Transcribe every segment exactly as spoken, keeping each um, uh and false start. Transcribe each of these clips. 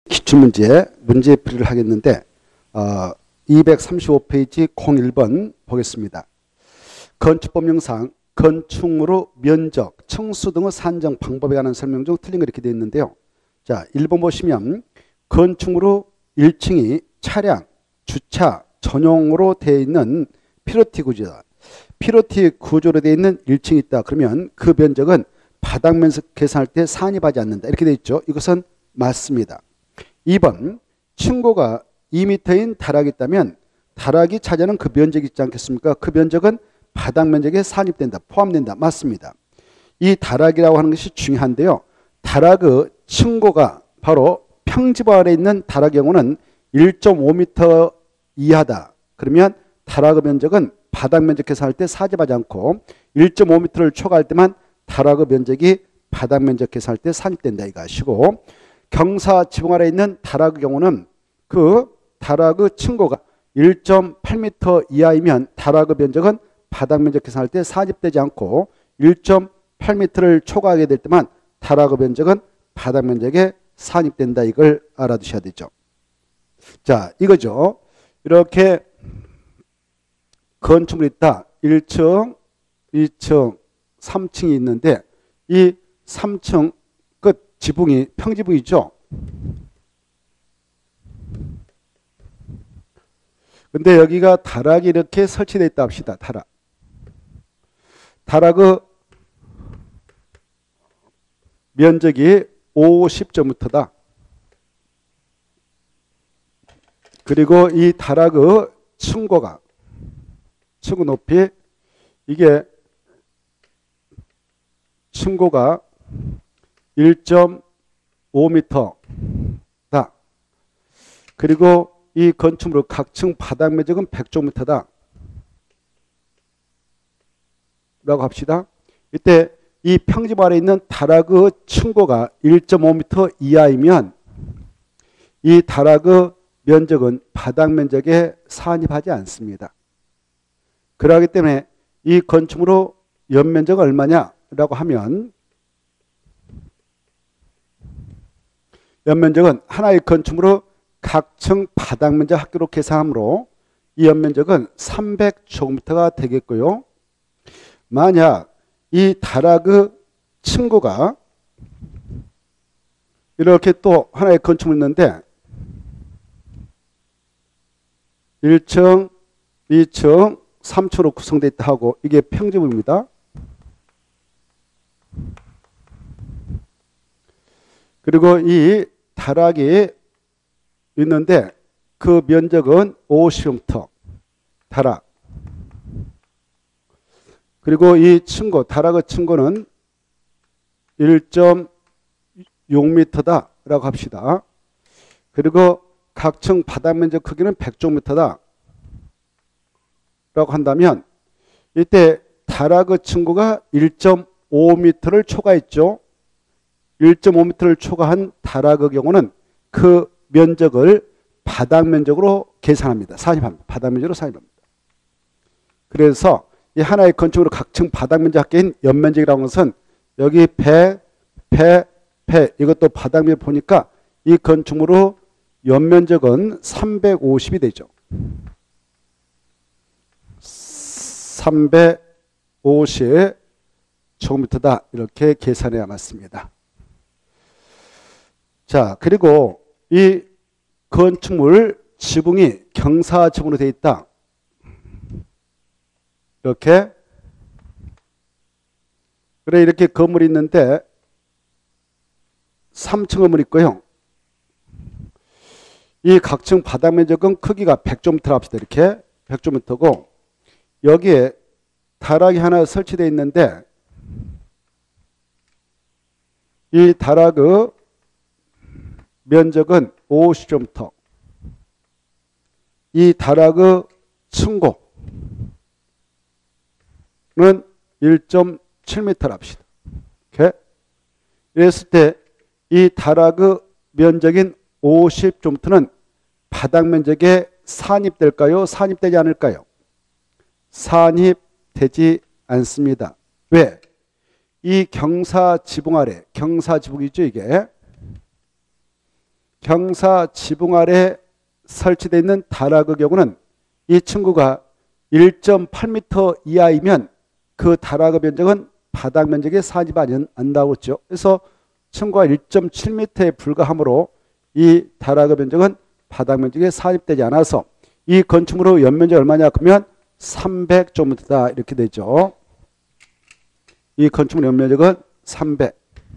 기출문제 문제풀이를 하겠는데 어, 이백삼십오 페이지 공일 번 보겠습니다. 건축법령상 건축물의 면적, 층수 등의 산정 방법에 관한 설명 중 틀린 거 이렇게 되어 있는데요. 자, 일 번 보시면 건축물의 일 층이 차량, 주차 전용으로 되어 있는 피로티 구조다. 피로티 구조로 되어 있는 일 층이 있다. 그러면 그 면적은 바닥 면적 계산할 때 산입하지 않는다. 이렇게 되어 있죠. 이것은 맞습니다. 이 번 층고가 이 미터인 다락이 있다면 다락이 차지하는 그 면적이 있지 않겠습니까? 그 면적은 바닥 면적에 산입된다. 포함된다. 맞습니다. 이 다락이라고 하는 것이 중요한데요. 다락의 층고가 바로 평집 아래에 있는 다락의 경우는 일 점 오 미터 이하다. 그러면 다락의 면적은 바닥 면적 계산할 때 사집하지 않고 일 점 오 미터를 초과할 때만 다락의 면적이 바닥 면적 계산할 때 산입된다. 이것이고, 경사 지붕 아래에 있는 다락의 경우는 그 다락의 층고가 일 점 팔 미터 이하이면 다락의 면적은 바닥 면적 계산할 때 산입되지 않고 일 점 팔 미터를 초과하게 될 때만 다락의 면적은 바닥 면적에 산입된다. 이걸 알아두셔야 되죠. 자, 이거죠. 이렇게 건축물이 있다. 일 층, 이 층, 삼 층이 있는데 이 삼 층 끝 지붕이 평지붕이죠. 근데 여기가 다락이 이렇게 설치되어 있다 합시다. 다락. 다락의 면적이 오십 제곱미터다. 그리고 이 다락의 층고가 층고 높이 이게 층고가 일 점 오 미터다. 그리고 이 건축물의 각층 바닥 면적은 백 제곱미터다. 라고 합시다. 이때 이 평집 아래에 있는 다락의 층고가 일 점 오 미터 이하이면 이 다락의 면적은 바닥 면적에 산입하지 않습니다. 그러기 때문에 이 건축물의 연면적은 얼마냐라고 하면 연면적은 하나의 건축물의 각층 바닥 면적 합계로 계산하므로 이 연면적은 삼백 제곱미터가 되겠고요. 만약 이 다락의 층고가 이렇게 또 하나의 건축물이 있는데 일 층, 이 층, 삼 층으로 구성되어 있다 하고 이게 평지부입니다. 그리고 이 다락이 있는데 그 면적은 오십 제곱미터 다락. 그리고 이 층고, 다락의 층고는 일 점 육 미터다 라고 합시다. 그리고 각층 바닥 면적 크기는 백 제곱미터다 라고 한다면 이때 다락의 층고가 일 점 오 미터를 초과했죠. 일 점 오 미터를 초과한 다락의 경우는 그 면적을 바닥 면적으로 계산합니다. 산입합니다. 바닥 면적으로 산입합니다. 그래서 이 하나의 건축물의 각층 바닥 면적 합계인 연면적이라는 것은 여기 백, 백, 백 이것도 바닥 면적 보니까 이 건축물의 연면적은 삼백오십이 되죠. 삼백오십 제곱미터다. 이렇게 계산해야 맞습니다. 자, 그리고 이 건축물 지붕이 경사 지붕으로 되어 있다. 이렇게. 그래, 이렇게 건물이 있는데 삼 층 건물이 있고요. 이 각층 바닥 면적은 크기가 백 제곱미터라 합시다. 이렇게 백 제곱미터고 여기에 다락이 하나 설치되어 있는데 이 다락의 면적은 오십 제곱미터. 이 다락의 층고는 일 점 칠 미터라 합시다. 이렇게. 이랬을 때 이 다락의 면적인 오십 제곱미터는 바닥 면적에 산입될까요? 산입되지 않을까요? 산입되지 않습니다. 왜? 이 경사 지붕 아래, 경사 지붕이죠, 이게. 경사 지붕 아래 설치되어 있는 다락의 경우는 이 친구가 일 점 팔 미터 이하이면 그 다락의 면적은 바닥 면적의 사십이 안 나오고 있죠. 그래서 친구가 일 점 칠 미터에 불과하므로 이 다락의 면적은 바닥 면적에 산입되지 않아서 이 건축물의 연면적이 얼마냐 그러면 삼백 제곱미터다 이렇게 되죠. 이 건축물 연면적은 삼백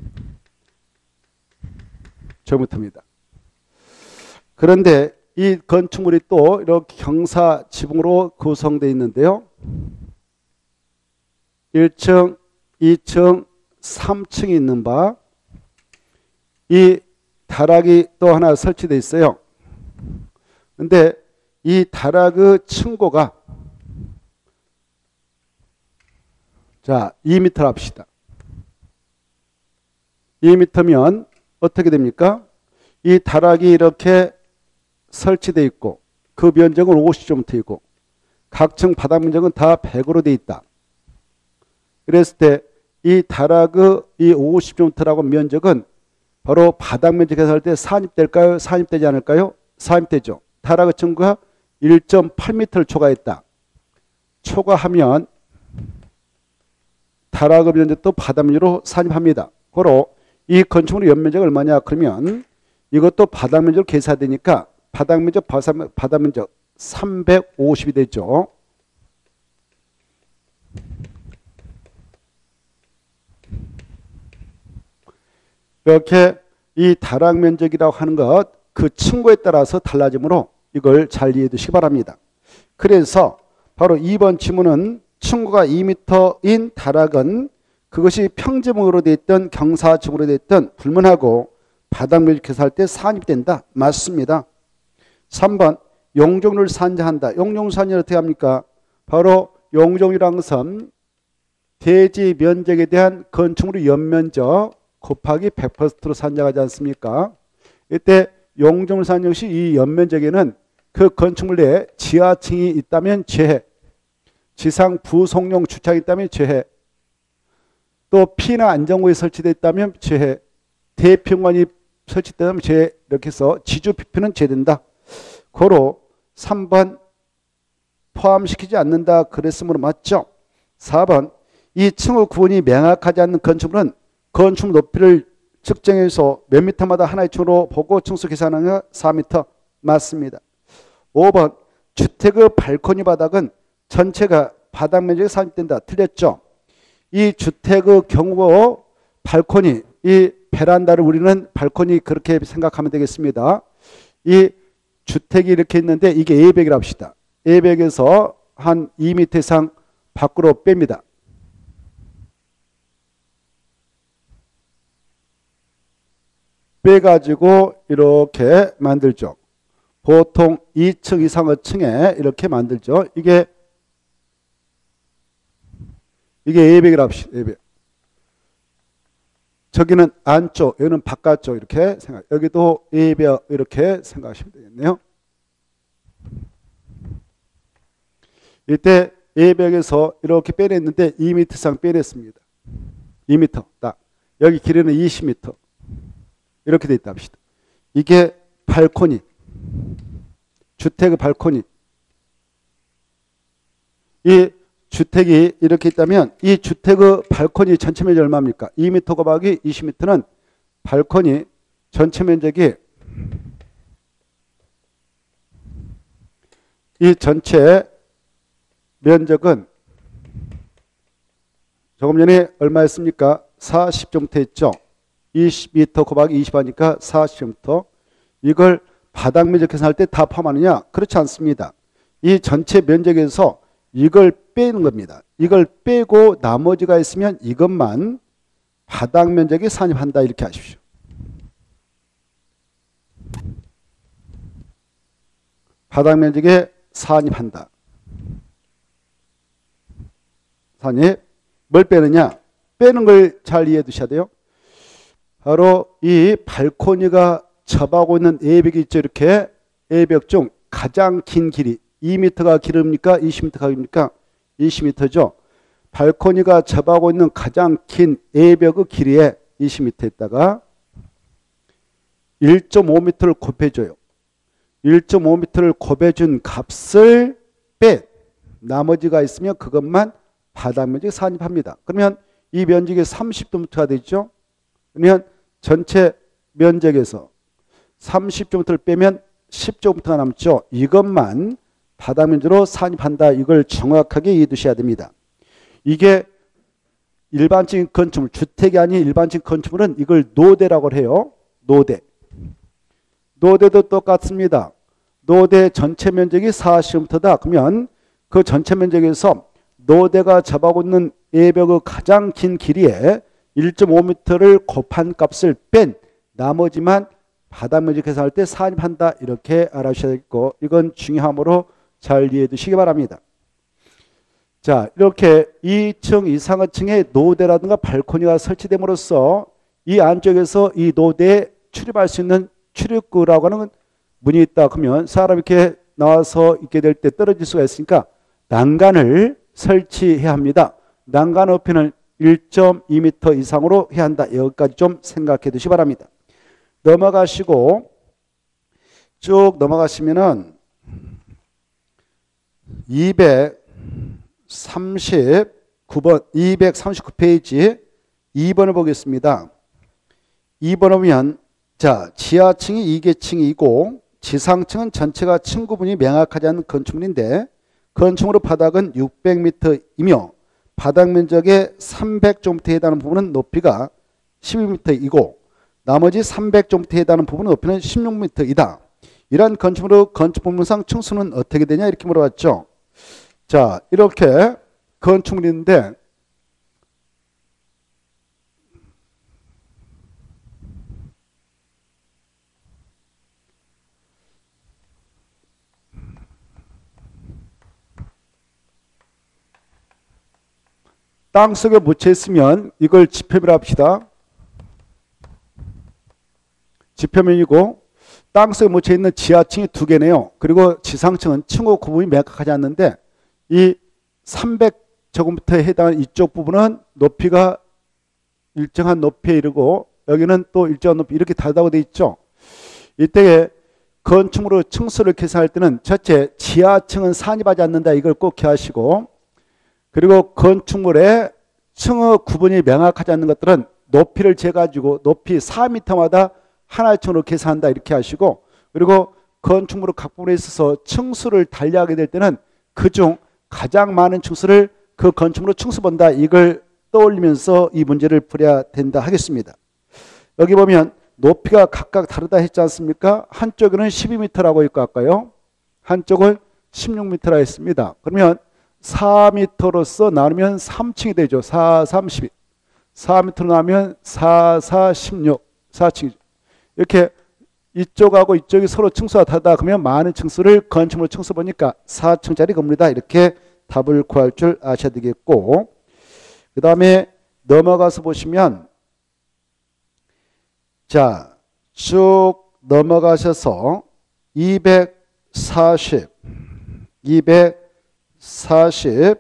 제곱미터입니다. 그런데 이 건축물이 또 이렇게 경사 지붕으로 구성되어 있는데요. 일 층, 이 층, 삼 층이 있는 바 이 다락이 또 하나 설치되어 있어요. 근데 이 다락의 층고가 자 이 미터 합시다. 이 미터면 어떻게 됩니까? 이 다락이 이렇게 설치되어 있고 그 면적은 오십 제곱미터이고 각 층 바닥 면적은 다 백으로 되어 있다. 그랬을 때 이 다락의 이 오십 제곱미터라고 면적은 바로 바닥 면적 계산할 때 산입될까요? 산입되지 않을까요? 산입되죠. 다락의 층고가 일 점 팔 미터를 초과했다. 초과하면 다락의 면적도 바닥 면적으로 산입합니다. 고로 이 건축물의 연면적이 얼마냐 그러면 이것도 바닥 면적으로 계산되니까 바닥 면적, 바닥 면적 삼백오십이 되죠. 이렇게 이 다락 면적이라고 하는 것 그 층고에 따라서 달라지므로 이걸 잘 이해해 두시기 바랍니다. 그래서 바로 이번 지문은 층고가 이 미터인 다락은 그것이 평지붕으로 되어 있던 경사지붕으로 되어 있던 불문하고 바닥 면적 계산할 때 산입된다. 맞습니다. 삼 번 용적률 산정한다. 용적률 산정을 어떻게 합니까? 바로 용적률이라는 것은 대지 면적에 대한 건축물의 연면적 곱하기 백 퍼센트로 산정하지 않습니까? 이때 용적률 산정 시 이 연면적에는 그 건축물 내에 지하층이 있다면 제해, 지상 부속용 주차장이 있다면 제해, 또 피나 안전구에 설치되어 있다면 제해, 대평관이 설치되면 제해, 이렇게 해서 지주 피피는 제된다. 고로 삼 번 포함시키지 않는다 그랬으므로 맞죠. 사 번 이 층의 구분이 명확하지 않는 건축물은 건축물 높이를 측정해서 몇 미터마다 하나의 층으로 보고 층수 계산하는 사 미터 맞습니다. 오 번 주택의 발코니 바닥은 전체가 바닥 면적이 산입된다. 틀렸죠. 이 주택의 경우 발코니, 이 베란다를 우리는 발코니 그렇게 생각하면 되겠습니다. 이 주택이 이렇게 있는데 이게 에이백이라고 합시다. 에이백에서 한 이 미터 이상 밖으로 뺍니다. 빼가지고 이렇게 만들죠. 보통 이 층 이상의 층에 이렇게 만들죠. 이게 이게 에이백이라고 합시다. 에이백. 저기는 안쪽, 여기는 바깥쪽 이렇게 생각. 여기도 에이백 이렇게 생각하시면 되겠네요. 이때 에이백에서 이렇게 빼냈는데 이 미터 이상 빼냈습니다. 이 미터 딱. 여기 길이는 이십 미터. 이렇게 돼 있다 합시다. 이게 발코니, 주택의 발코니. 이 주택이 이렇게 있다면 이 주택의 발코니 전체 면적이 얼마입니까? 이 미터 곱하기 이십 미터는 발코니 전체 면적이 이 전체 면적은 조금 전에 얼마였습니까? 사십 제곱미터 했죠. 이십 미터 곱하기 이십 하니까 사십 제곱미터. 이걸 바닥 면적 계산할 때 다 포함하느냐? 그렇지 않습니다. 이 전체 면적에서 이걸 빼는 겁니다. 이걸 빼고 나머지가 있으면 이것만 바닥 면적에 산입한다 이렇게 하십시오. 바닥 면적에 산입한다. 산입. 뭘 빼느냐? 빼는 걸 잘 이해해 두셔야 돼요. 바로 이 발코니가 접하고 있는 에이백이 있죠. 이렇게 에이백 중 가장 긴 길이 이 미터가 길입니까? 이십 미터가 길입니까? 이십 미터죠. 발코니가 접하고 있는 가장 긴 에이백의 길이에 이십 미터에다가 일 점 오 미터를 곱해줘요. 일 점 오 미터를 곱해준 값을 뺀 나머지가 있으면 그것만 바닥 면적에 산입합니다. 그러면 이 면적이 삼십 제곱미터가 되죠. 그러면 전체 면적에서 삼십 제곱미터를 빼면 십 제곱미터가 남죠. 이것만 바닥 면적으로 산입한다. 이걸 정확하게 이해해 두셔야 됩니다. 이게 일반적인 건축물, 주택이 아닌 일반적인 건축물은 이걸 노대라고 해요. 노대. 노대도 똑같습니다. 노대 전체 면적이 사십 제곱미터다. 그러면 그 전체 면적에서 노대가 잡아오고 있는 외벽의 가장 긴 길이에 일 점 오 미터를 곱한 값을 뺀 나머지만 바닥 면적 계산할 때 산입한다. 이렇게 알아주셔야 되겠고, 이건 중요하므로 잘 이해해 두시기 바랍니다. 자, 이렇게 이 층 이상의 층에 노대라든가 발코니가 설치됨으로써 이 안쪽에서 이 노대에 출입할 수 있는 출입구라고 하는 문이 있다. 그러면 사람이 이렇게 나와서 있게 될 때 떨어질 수가 있으니까 난간을 설치해야 합니다. 난간 높이는 일 점 이 미터 이상으로 해야 한다. 여기까지 좀 생각해 두시기 바랍니다. 넘어가시고 쭉 넘어가시면은 이백삼십구 번, 이백삼십구 페이지 이 번을 보겠습니다. 이 번을 보면 자, 지하층이 이 계층이고 지상층은 전체가 층 구분이 명확하지 않은 건축물인데 건축물의 바닥은 육백 미터이며 바닥 면적의 삼백 제곱미터에 해당하는 부분은 높이가 십이 미터이고 나머지 삼백 제곱미터에 해당하는 부분은 높이는 십육 미터이다. 이러한 건축물의 건축법률상 층수는 어떻게 되냐 이렇게 물어봤죠. 자, 이렇게 건축물이 있는데 땅속에 묻혀 있으면 이걸 지표면이라고 합시다. 지표면이고 땅속에 묻혀 있는 지하층이 두 개네요. 그리고 지상층은 층호 구분이 명확하지 않는데 이 삼백 제곱미터에 해당하는 이쪽 부분은 높이가 일정한 높이에 이르고 여기는 또 일정한 높이 이렇게 다르다고 되어 있죠. 이때에 건축물의 층수를 계산할 때는 첫째 지하층은 산입하지 않는다. 이걸 꼭 기하시고 그리고 건축물의 층의 구분이 명확하지 않는 것들은 높이를 재가지고 높이 사 미터마다 하나의 층으로 계산한다. 이렇게 하시고 그리고 건축물의 각 부분에 있어서 층수를 달리하게 될 때는 그중 가장 많은 층수를 그 건축물로 층수 본다. 이걸 떠올리면서 이 문제를 풀어야 된다 하겠습니다. 여기 보면 높이가 각각 다르다 했지 않습니까? 한쪽에는 십이 미터라고 있고 아까요. 한쪽은 십육 미터라 했습니다. 그러면 사 미터로서 나누면 삼 층이 되죠. 사, 삼, 십이. 사 미터로 나누면 사, 사, 십육. 사 층이죠. 이렇게 이쪽하고 이쪽이 서로 층수가 다르다. 그러면 많은 층수를 건축물로 층수 보니까 사 층짜리 건물이다. 이렇게 답을 구할 줄 아셔야 되겠고 그 다음에 넘어가서 보시면 자, 쭉 넘어가셔서 이백사십, 이백사십삼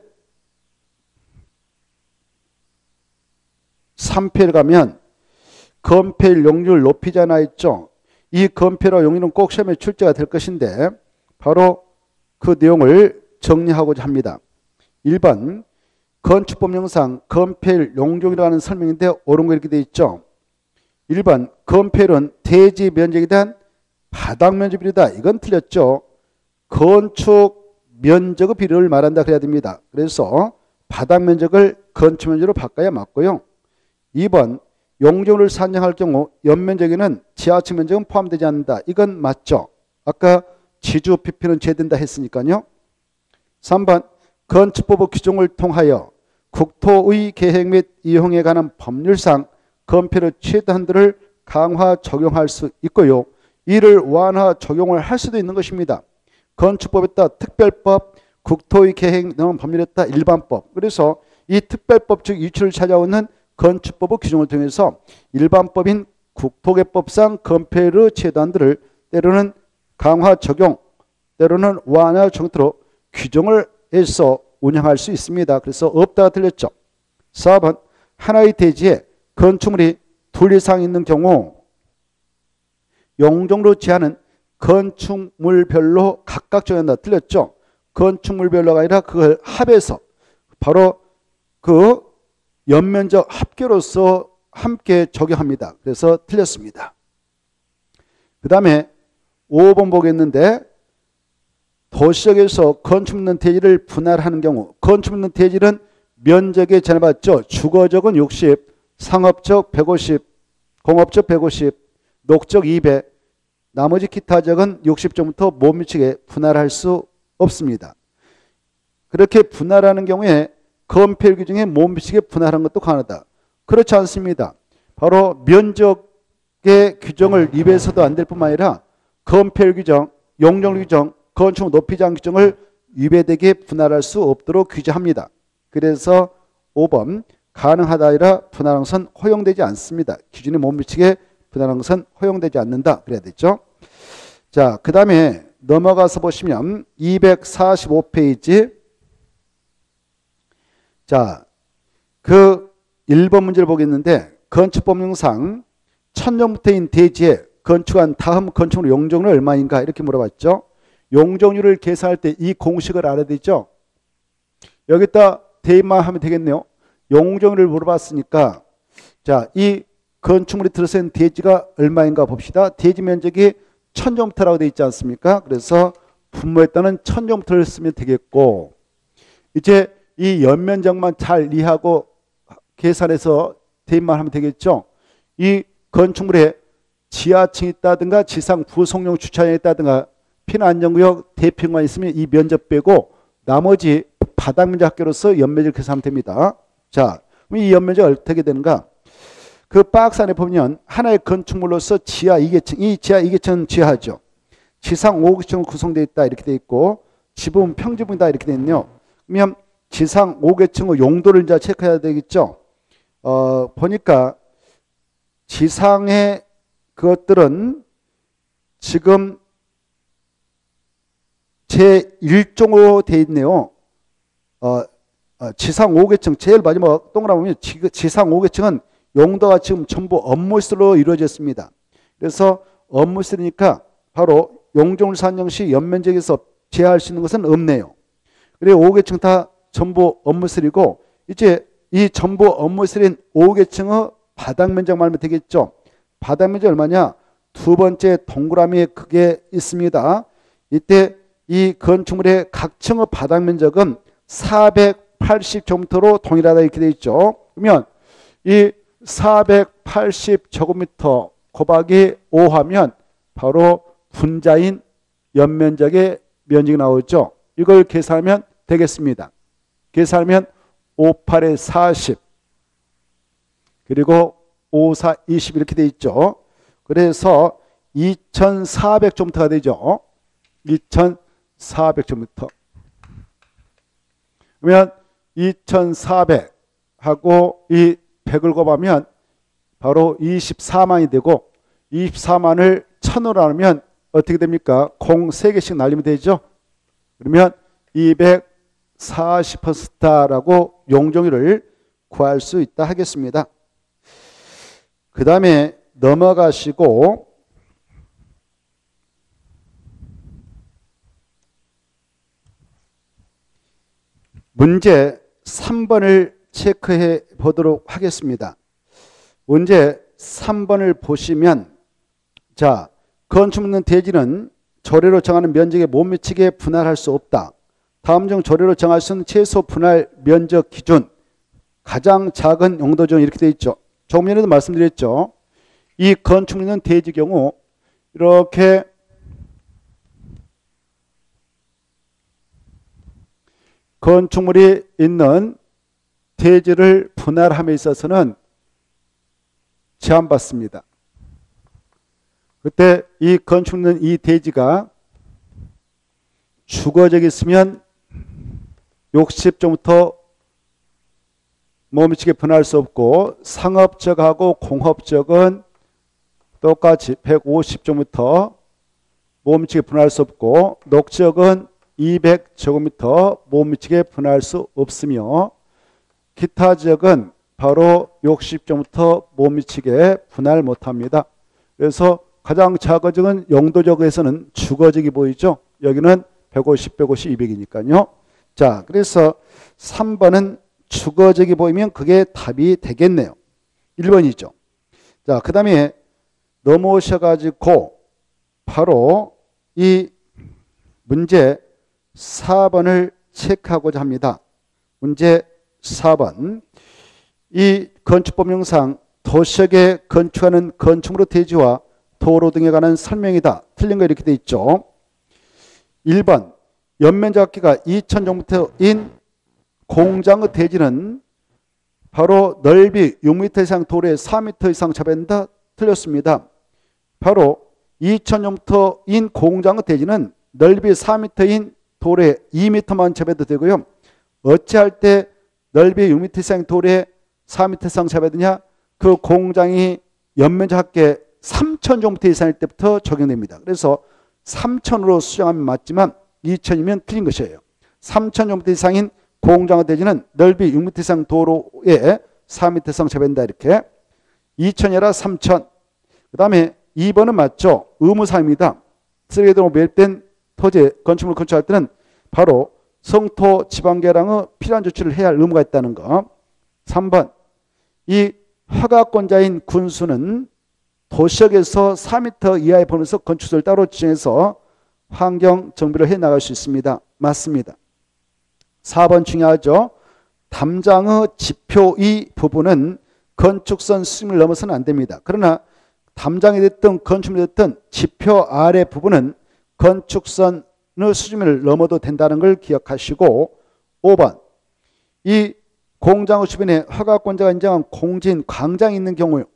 페이지를 가면 건폐율 용률 높이자 하나 있죠. 이 건폐율과 용률은 꼭 시험에 출제가 될 것인데 바로 그 내용을 정리하고자 합니다. 일 번 건축법령상 건폐율 용적이라는 설명인데 옳은 거 이렇게 되어 있죠. 일 번 건폐율은 대지 면적에 대한 바닥 면적 비율이다. 이건 틀렸죠. 건축 면적의 비율을 말한다 그래야 됩니다. 그래서 바닥 면적을 건축 면적으로 바꿔야 맞고요. 이 번 용적률을 산정할 경우 연면적에는 지하층 면적은 포함되지 않는다. 이건 맞죠. 아까 지주 피피는 제된다 했으니까요. 삼 번 건축법의 규정을 통하여 국토의 계획 및 이용에 관한 법률상 건폐율의 최대 한도를 강화 적용할 수 있고요. 이를 완화 적용을 할 수도 있는 것입니다. 건축법에 따라 특별법, 국토의 계획 등 법률에 따라 일반법. 그래서 이 특별법 즉 이치를 찾아오는 건축법의 규정을 통해서 일반법인 국토개법상 건폐율의 최대 한도를 때로는 강화 적용, 때로는 완화 정도로 규정을 해서 운영할 수 있습니다. 그래서 없다가 틀렸죠. 사 번 하나의 대지에 건축물이 둘 이상 있는 경우 용적으로 제하는 건축물별로 각각 정한다. 틀렸죠? 건축물별로가 아니라 그걸 합해서 바로 그 연면적 합계로서 함께 적용합니다. 그래서 틀렸습니다. 그 다음에 오 번 보겠는데 도시적에서 건축 묻는 대지를 분할하는 경우 건축 묻는 대지는 면적에 전해봤죠. 주거적은 육십, 상업적 백오십, 공업적 백오십, 녹적 이백, 나머지 기타적은 육십 점부터 못 미치게 분할할 수 없습니다. 그렇게 분할하는 경우에 건폐율 규정에 못 미치게 분할한 것도 가능하다. 그렇지 않습니다. 바로 면적의 규정을 위배해서도 안 될 뿐만 아니라 건폐율 규정, 용적률 규정, 건축 높이 제한 규정을 위배되게 분할할 수 없도록 규제합니다. 그래서 오 번 가능하다 아니라 분할한 것은 허용되지 않습니다. 기준에 못 미치게 분할한 것은 허용되지 않는다. 그래야 되죠. 자, 그 다음에 넘어가서 보시면 이백사십오 페이지. 자, 그 일 번 문제를 보겠는데 건축법령상 천년부터인 대지에 건축한 다음 건축물 용적률은 얼마인가 이렇게 물어봤죠. 용적률을 계산할 때 이 공식을 알아야 되죠. 여기다 대입만 하면 되겠네요. 용적률을 물어봤으니까 자, 이 건축물이 들어선 대지가 얼마인가 봅시다. 대지 면적이 천정부터라고 되어 있지 않습니까? 그래서 분모에 따른 천정부터를 쓰면 되겠고 이제 이 연면적만 잘 이해하고 계산해서 대입만 하면 되겠죠. 이 건축물에 지하층이 있다든가 지상 부속용 주차장이 있다든가 피난안전구역 대평만 있으면 이 면적 빼고 나머지 바닥 면적 합계로서 연면적을 계산하면 됩니다. 자, 그럼 이 연면적이 어떻게 되는가? 그 박스 안에 보면 하나의 건축물로서 지하 이 계층, 이 지하 이 계층은 지하죠. 지상 오 계층으로 구성되어 있다 이렇게 되어 있고 지붕은 평지붕이다 이렇게 되어 있네요. 그러면 지상 오 계층의 용도를 이제 체크해야 되겠죠. 어, 보니까 지상의 그것들은 지금 제일 종으로 되어 있네요. 어, 어, 지상 오 계층 제일 마지막 동그라미 보면 지, 지상 오 계층은 용도가 지금 전부 업무시설로 이루어졌습니다. 그래서 업무시설이니까 바로 용적률 산정 시 연면적에서 제한할 수 있는 것은 없네요. 그리고 오 계층 다 전부 업무시설이고 이제 이 전부 업무시설인 오 계층의 바닥 면적 말하면 되겠죠. 바닥 면적 얼마냐? 두 번째 동그라미에 그게 있습니다. 이때 이 건축물의 각 층의 바닥 면적은 사백팔십 제곱미터로 동일하다 이렇게 되어 있죠. 그러면 이 사백팔십 제곱미터 곱하기 오 하면 바로 분자인 연면적의 면적이 나오죠. 이걸 계산하면 되겠습니다. 계산하면 오십팔에 사십 그리고 오십사, 이십 이렇게 되어 있죠. 그래서 이천사백 제곱미터가 되죠. 이천사백 제곱미터. 그러면 이천사백 하고 이 백을 곱하면 바로 이십사만이 되고 이십사만을 천으로 나누면 어떻게 됩니까? 공 세 개씩 날리면 되죠. 그러면 이백사십 퍼센트라고 용적률을 구할 수 있다 하겠습니다. 그 다음에 넘어가시고 문제 삼 번을 체크해 보도록 하겠습니다. 문제 삼 번을 보시면 자, 건축 묻는 대지는 조례로 정하는 면적에 못 미치게 분할할 수 없다. 다음 중 조례로 정할 수 있는 최소 분할 면적 기준 가장 작은 용도 중 이렇게 되어 있죠. 조금 전에도 말씀드렸죠. 이 건축 묻는 대지 경우 이렇게 건축물이 있는 대지를 분할함에 있어서는 제한받습니다. 그때 이 건축 묻는 이 대지가 주거적 있으면 육십 제곱미터 못 미치게 분할할 수 없고 상업적하고 공업적은 똑같이 백오십 제곱미터 못 미치게 분할할 수 없고 녹적은 이백 제곱미터 못 미치게 분할할 수 없으며 기타 지역은 바로 육십 제곱미터 못 미치게 분할 못합니다. 그래서 가장 작아지는 용도적에서는 주거지기 보이죠. 여기는 백오십, 백오십, 이백이니까요. 자, 그래서 삼 번은 주거지기 보이면 그게 답이 되겠네요. 일 번이죠. 자, 그 다음에 넘어오셔가지고 바로 이 문제 사 번을 체크하고자 합니다. 문제 사 번. 이 건축법령상 도시역에 건축하는 건축물의 대지와 도로 등에 관한 설명이다. 틀린 거 이렇게 돼 있죠. 일 번. 연면적기가 이천 제곱미터인 공장의 대지는 바로 넓이 육 미터 이상 도로에 사 미터 이상 잡아낸다. 틀렸습니다. 바로 이천 제곱미터인 공장의 대지는 넓이 사 미터인 도로에 이 미터만 잡아도 되고요. 어찌할 때 넓이 육 미터 이상 도로에 사 미터 이상 잡아야 되냐? 그 공장이 연면적 합계 삼천 제곱미터 이상일 때부터 적용됩니다. 그래서 삼천으로 수정하면 맞지만 이천이면 틀린 것이에요. 삼천 제곱미터 이상인 공장의 대지는 넓이 육 미터 이상 도로에 사 미터 이상 잡아야 된다. 이렇게. 이천이 아니라 삼천. 그 다음에 이 번은 맞죠. 의무사항입니다. 쓰레기등으로 매입된 토지 건축물 건축할 때는 바로 성토 지방계량의 필요한 조치를 해야 할 의무가 있다는 거. 삼 번. 이 허가권자인 군수는 도시역에서 사 미터 이하의 범위에서 건축소를 따로 지정해서 환경 정비를 해 나갈 수 있습니다. 맞습니다. 사 번 중요하죠. 담장의 지표의 부분은 건축선 수심을 넘어서는 안 됩니다. 그러나 담장이 됐든 건축물이 됐든 지표 아래 부분은 건축선의 수심을 넘어도 된다는 걸 기억하시고 오 번. 이 공장의 주변에 허가권자가 인정한 공진, 광장이 있는 경우에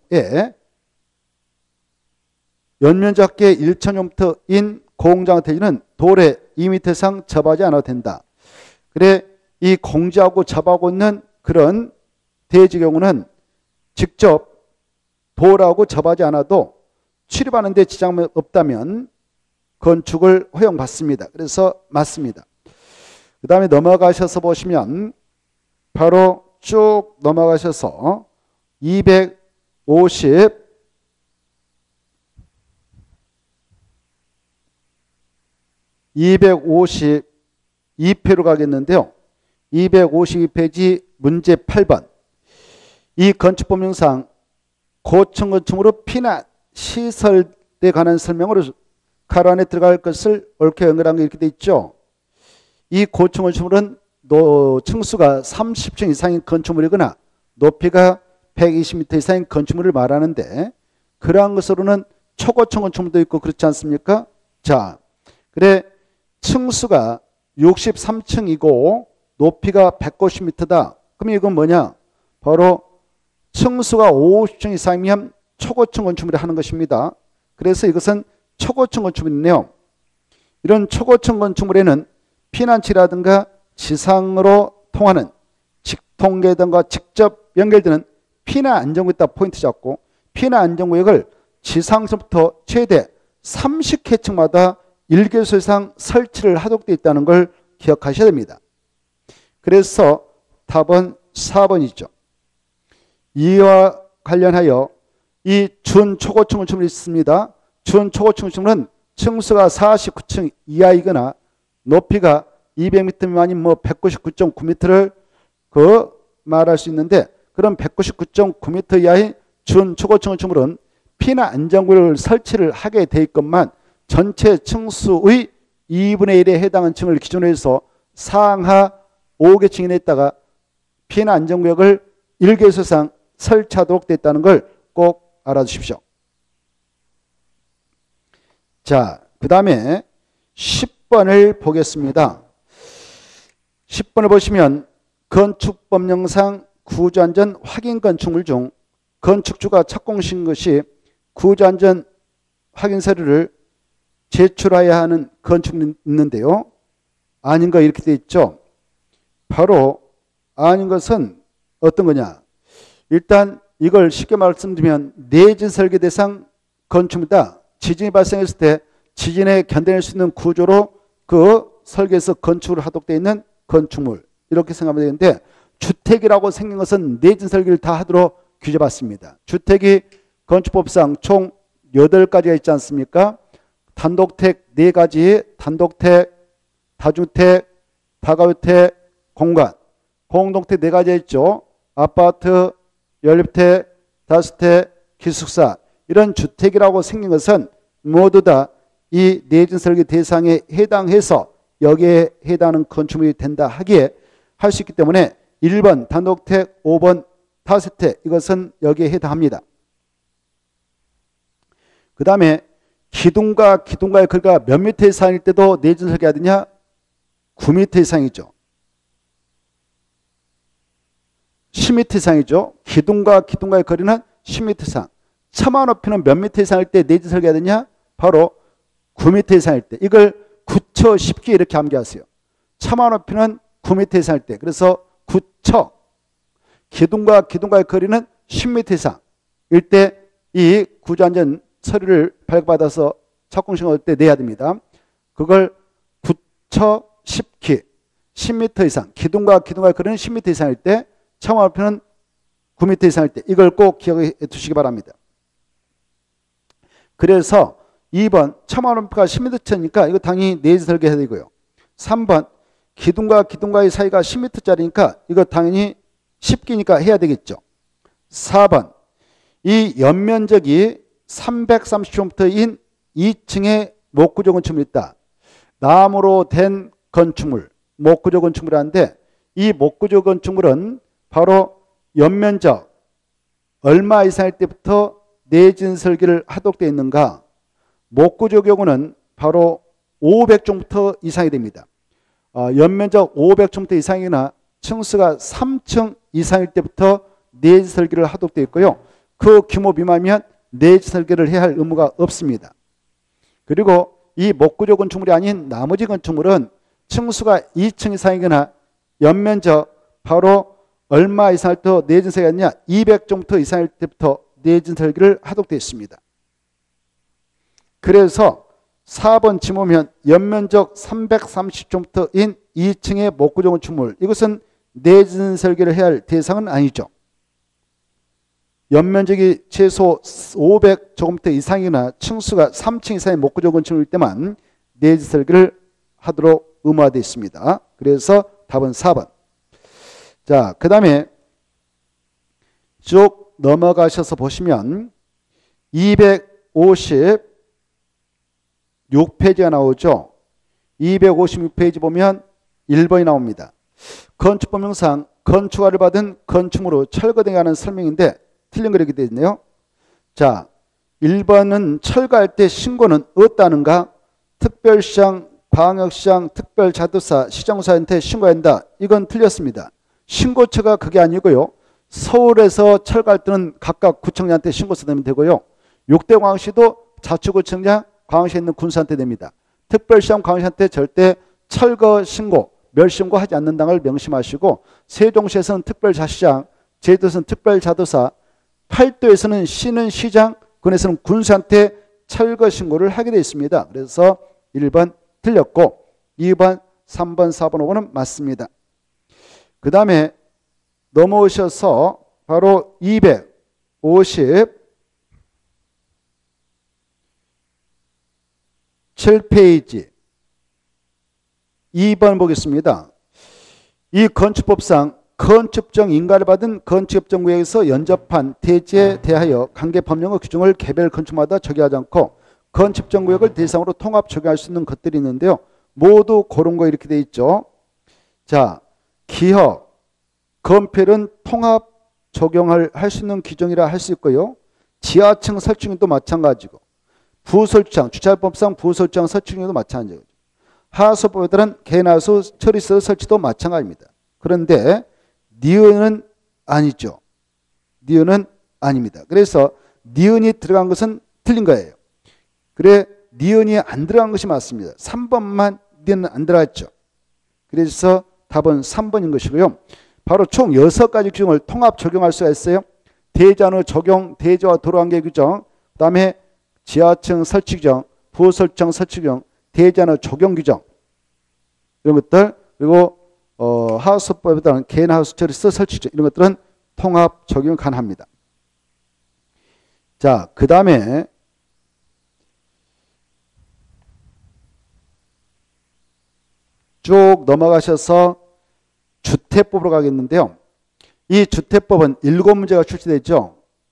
연면적 합계 천 제곱미터인 공장의 대지는 도로에 이 미터 이상 접하지 않아도 된다. 그래 이 공지하고 접하고 있는 그런 대지 경우는 직접 도로하고 접하지 않아도 출입하는 데 지장이 없다면 건축을 허용받습니다. 그래서 맞습니다. 그 다음에 넘어가셔서 보시면 바로 쭉 넘어가셔서 이백오십 이백오십이 페이지로 가겠는데요. 이백오십이 페이지 문제 팔 번. 이 건축법령상 고층 건축물의 피난 시설에 관한 설명으로 가로 안에 들어갈 것을 옳게 연결한 게 이렇게 돼 있죠. 이 고층 건축물은 노, 층수가 삼십 층 이상인 건축물이거나 높이가 백이십 미터 이상인 건축물을 말하는데 그러한 것으로는 초고층 건축물도 있고 그렇지 않습니까? 자, 그래 층수가 육십삼 층이고 높이가 백오십 미터다. 그럼 이건 뭐냐? 바로 층수가 오십 층 이상이면 초고층 건축물을 하는 것입니다. 그래서 이것은 초고층 건축물이네요. 이런 초고층 건축물에는 피난치라든가 지상으로 통하는 직통계등과 직접 연결되는 피난 안전구역에다 포인트 잡고 피난 안전구역을 지상서부터 최대 삼십 층마다 일 개소 이상 설치를 하도록 되어 있다는 걸 기억하셔야 됩니다. 그래서 답은 사 번이죠. 이와 관련하여 이 준초고층 건축물이 있습니다. 준초고층 건축물은 층수가 사십구 층 이하이거나 높이가 이백 미터 미만인 뭐 백구십구 점 구 미터를 그 말할 수 있는데 그런 백구십구 점 구 미터 이하의 준초고층 건축물은 피난 안전구역을 설치를 하게 돼 있건만 전체 층수의 이분의 일에 해당하는 층을 기준으로 해서 상하 오 개 층 이내에 있다가 피난 안전구역을 일 개소 이상 설치하도록 되어 있다는 걸 꼭 알아두십시오. 자, 그 다음에 십 번을 보겠습니다. 십 번을 보시면 건축법령상 구조안전 확인 건축물 중 건축주가 착공신 것이 구조안전 확인 서류를 제출해야 하는 건축물이 있는데요. 아닌 거 이렇게 돼 있죠. 바로 아닌 것은 어떤 거냐. 일단 이걸 쉽게 말씀드리면 내진 설계 대상 건축물이다. 지진이 발생했을 때 지진에 견뎌낼 수 있는 구조로 그 설계에서 건축을 하도록 되어 있는 건축물 이렇게 생각하면 되는데 주택이라고 생긴 것은 내진 설계를 다 하도록 규제받습니다. 주택이 건축법상 총 여덟 가지가 있지 않습니까? 단독택 네 가지, 단독택, 다주택, 다가주택, 공간, 공동택 네 가지가 있죠. 아파트, 연립택, 다주택, 기숙사 이런 주택이라고 생긴 것은 모두 다 이 내진 설계 대상에 해당해서 여기에 해당하는 건축물이 된다 하기에 할 수 있기 때문에 일 번 단독택, 오 번 다주택 이것은 여기에 해당합니다. 그 다음에 기둥과 기둥과의 거리가 몇 미터 이상일 때도 내진 설계가 되냐? 구 미터 이상이죠. 십 미터 이상이죠. 기둥과 기둥과의 거리는 십 미터 이상. 처마 높이는 몇 미터 이상일 때 내진 설계가 되냐? 바로 구 미터 이상일 때. 이걸 구처 쉽게 이렇게 암기하세요. 처마 높이는 구 미터 이상일 때. 그래서 구처. 기둥과 기둥과의 거리는 십 미터 이상일 때 이 구조안전 서류를 발급받아서 착공식을 할 때 내야 됩니다. 그걸 구처 십키. 십 미터 이상. 기둥과 기둥과의 거리는 십 미터 이상일 때, 처마 높이는 구 미터 이상일 때. 이걸 꼭 기억해 두시기 바랍니다. 그래서 이 번 처마 높이가 십 미터짜리니까 이거 당연히 내진 설계해야 되고요. 삼 번 기둥과 기둥과의 사이가 십 미터짜리니까 이거 당연히 십 기니까 해야 되겠죠. 사 번 이 연면적이 삼백삼십 제곱미터인 이 층의 목구조 건축물이 있다. 나무로 된 건축물, 목구조 건축물이라는데 이 목구조 건축물은 바로 연면적 얼마 이상일 때부터 내진 설계를 하도록 되어 있는가? 목구조 경우는 바로 오백 제곱미터 이상이 됩니다. 어, 연면적 오백 제곱미터 이상이나 층수가 삼 층 이상일 때부터 내진 설계를 하도록 되어 있고요. 그 규모 미만이면 내진 설계를 해야 할 의무가 없습니다. 그리고 이 목구조 건축물이 아닌 나머지 건축물은 층수가 이 층 이상이거나 연면적 바로 얼마 이상일 때 내진 설계가 있냐? 이백 제곱미터 이상일 때부터 내진 설계를 하도록 되어 있습니다. 그래서 사 번 지모면 연면적 삼백삼십 제곱미터인 이 층의 목구조 건축물 이것은 내진 설계를 해야 할 대상은 아니죠. 연면적이 최소 오백 제곱미터 이상이나 층수가 삼 층 이상의 목구조 건축물일 때만 내진 설계를 하도록 의무화되어 있습니다. 그래서 답은 사 번. 자, 그 다음에 쭉 넘어가셔서 보시면 이백오십육 페이지가 나오죠. 이백오십육 페이지 보면 일 번이 나옵니다. 건축법령상 건축허가를 받은 건축물로 철거등에 관한 설명인데 틀린 거 이렇게 되어 있네요. 자, 일 번은 철거할 때 신고는 어떠하는가? 특별시장, 광역시장, 특별자도사, 시정사한테 신고해야 한다. 이건 틀렸습니다. 신고처가 그게 아니고요. 서울에서 철거할 때는 각각 구청장한테 신고서 내면 되고요. 육 대 광역시도 자치구청장, 광역시에 있는 군수한테 냅니다. 특별시장, 광역시한테 절대 철거 신고, 멸신고 하지 않는다는 걸 명심하시고, 세종시에서는 특별자시장, 제주도에서는 특별자도사, 팔도에서는 시는 시장, 군에서는 군수한테 철거 신고를 하게 되어 있습니다. 그래서 일 번 틀렸고 이 번, 삼 번, 사 번, 오 번은 맞습니다. 그 다음에 넘어오셔서 바로 이백오십칠 페이지 이 번 보겠습니다. 이 건축법상 건축정 인가를 받은 건축협정구역에서 연접한 대지에 대하여 관계 법령의 규정을 개별 건축마다 적용하지 않고 건축정구역을 대상으로 통합 적용할 수 있는 것들이 있는데요. 모두 그런 거 이렇게 돼 있죠. 자, 기허, 건폐는 통합 적용을 할 수 있는 규정이라 할 수 있고요. 지하층 설치도 마찬가지고 부설주장, 주차법상 부설주장 설치도 마찬가지고 하수법에 따른 개인하수 처리시설 설치도 마찬가지입니다. 그런데 니은은 아니죠. 니은은 아닙니다. 그래서 니은이 들어간 것은 틀린 거예요. 그래 니은이 안 들어간 것이 맞습니다. 삼 번만 니은은 안 들어갔죠. 그래서 답은 삼 번인 것이고요. 바로 총 여섯 가지 규정을 통합 적용할 수가 있어요. 대지안의 적용, 대지와 도로관계 규정, 그 다음에 지하층 설치 규정, 부설정 설치 규정, 대지안의 적용 규정 이런 것들, 그리고 어, 하우스법에 따른 개인 하우스 처리시설 설치 규정 이런 것들은 통합 적용 가능합니다. 자, 그 다음에 쭉 넘어가셔서 주택법으로 가겠는데요. 이 주택법은 일곱 문제가 출제되죠.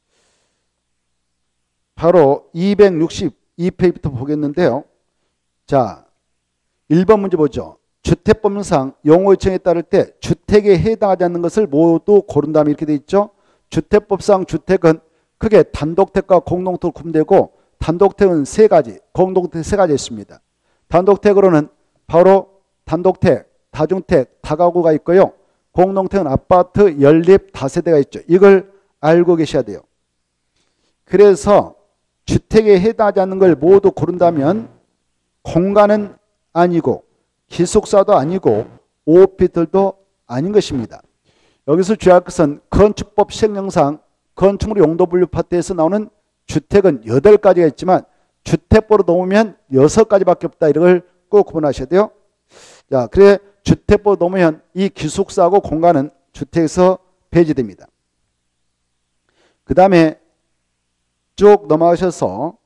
바로 이백육십이 페이지부터 보겠는데요. 자, 일 번 문제 보죠. 주택법령상 용어 요청에 따를 때 주택에 해당하지 않는 것을 모두 고른 다음에 이렇게 돼 있죠. 주택법상 주택은 크게 단독택과 공동택으로 구분되고 단독택은 세 가지, 공동택 세 가지 있습니다. 단독택으로는 바로 단독택, 다중택, 다가구가 있고요. 공동택은 아파트, 연립, 다세대가 있죠. 이걸 알고 계셔야 돼요. 그래서 주택에 해당하지 않는 걸 모두 고른다면 공간은 아니고 기숙사도 아니고 오피스텔도 아닌 것입니다. 여기서 주의할 것은 건축법 시행령상 건축물 용도 분류 파트에서 나오는 주택은 여덟 가지가 있지만 주택법으로 넘으면 여섯 가지밖에 없다. 이걸 꼭 구분하셔야 돼요. 자, 그래 주택법으로 넘으면 이 기숙사하고 공간은 주택에서 배제됩니다. 그 다음에 쭉 넘어가셔서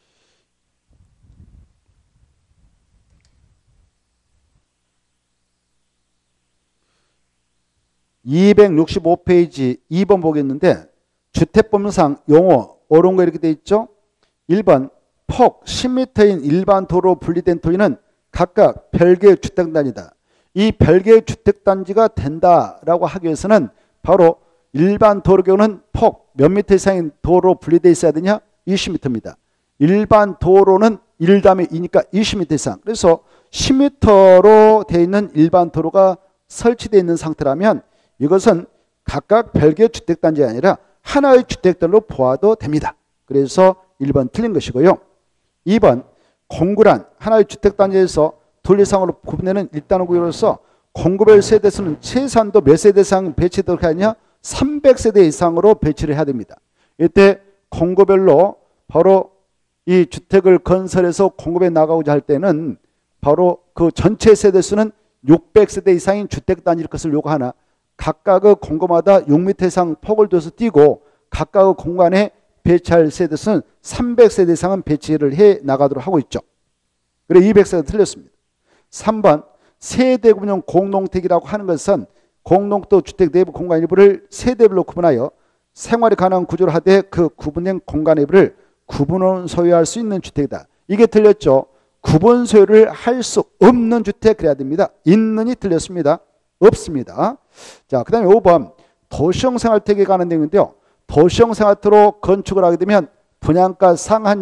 이백육십오 페이지 이 번 보겠는데 주택법령상 용어 옳은 거 이렇게 돼 있죠. 일 번 폭 십 미터인 일반 도로 분리된 토지는 각각 별개의 주택단지다. 이 별개의 주택단지가 된다라고 하기 위해서는 바로 일반 도로 경우는 폭 몇 미터 이상인 도로 분리되어 있어야 되냐? 이십 미터입니다. 일반 도로는 일 다음에 이니까 이십 미터 이상. 그래서 십 미터로 되어 있는 일반 도로가 설치되어 있는 상태라면 이것은 각각 별개의 주택단지가 아니라 하나의 주택들로 보아도 됩니다. 그래서 일 번 틀린 것이고요. 이 번 공구란 하나의 주택단지에서 둘 이상으로 구분되는 일단원 구역으로서 공구별 세대수는 최소한도 몇 세대 이상 배치되도록 하느냐? 삼백 세대 이상으로 배치를 해야 됩니다. 이때 공구별로 바로 이 주택을 건설해서 공급에 나가고자 할 때는 바로 그 전체 세대수는 육백 세대 이상인 주택단지일 것을 요구하나 각각의 공고마다 육 미터 이상 폭을 둬서 띄고 각각의 공간에 배치할 세대수는 삼백 세대 이상은 배치를 해 나가도록 하고 있죠. 그래 이백 세대가 틀렸습니다. 삼 번 세대 구분형 공동택이라고 하는 것은 공동도 주택 내부 공간 일부를 세대별로 구분하여 생활에 관한 구조를 하되 그 구분된 공간 일부를 구분 소유할 수 있는 주택이다. 이게 틀렸죠. 구분 소유를 할 수 없는 주택 그래야 됩니다. 있는이 틀렸습니다. 없습니다. 자, 그 다음에 오 번 도시형 생활택에 관한 내용인데요. 도시형 생활택으로 건축을 하게 되면 분양가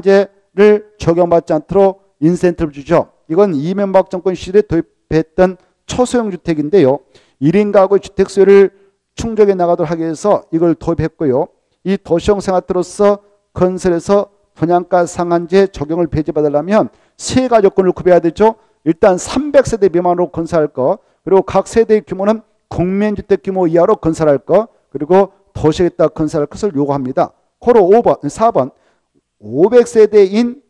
상한제를 적용받지 않도록 인센티브를 주죠. 이건 이명박 정권 시절에 도입했던 초소형 주택인데요. 일 인 가구 주택수요를 충족해 나가도록 하기 위해서 이걸 도입했고요. 이 도시형 생활택으로서 건설에서 분양가 상한제 적용을 배제받으려면 세 가지 조건을 구비해야 되죠. 일단 삼백 세대 미만으로 건설할 거, 그리고 각 세대의 규모는 국민주택 규모 이하로 건설할 거, 그리고 도시에다 건설할 것을 요구합니다. 고로 오 번, 사 번 오백 세대인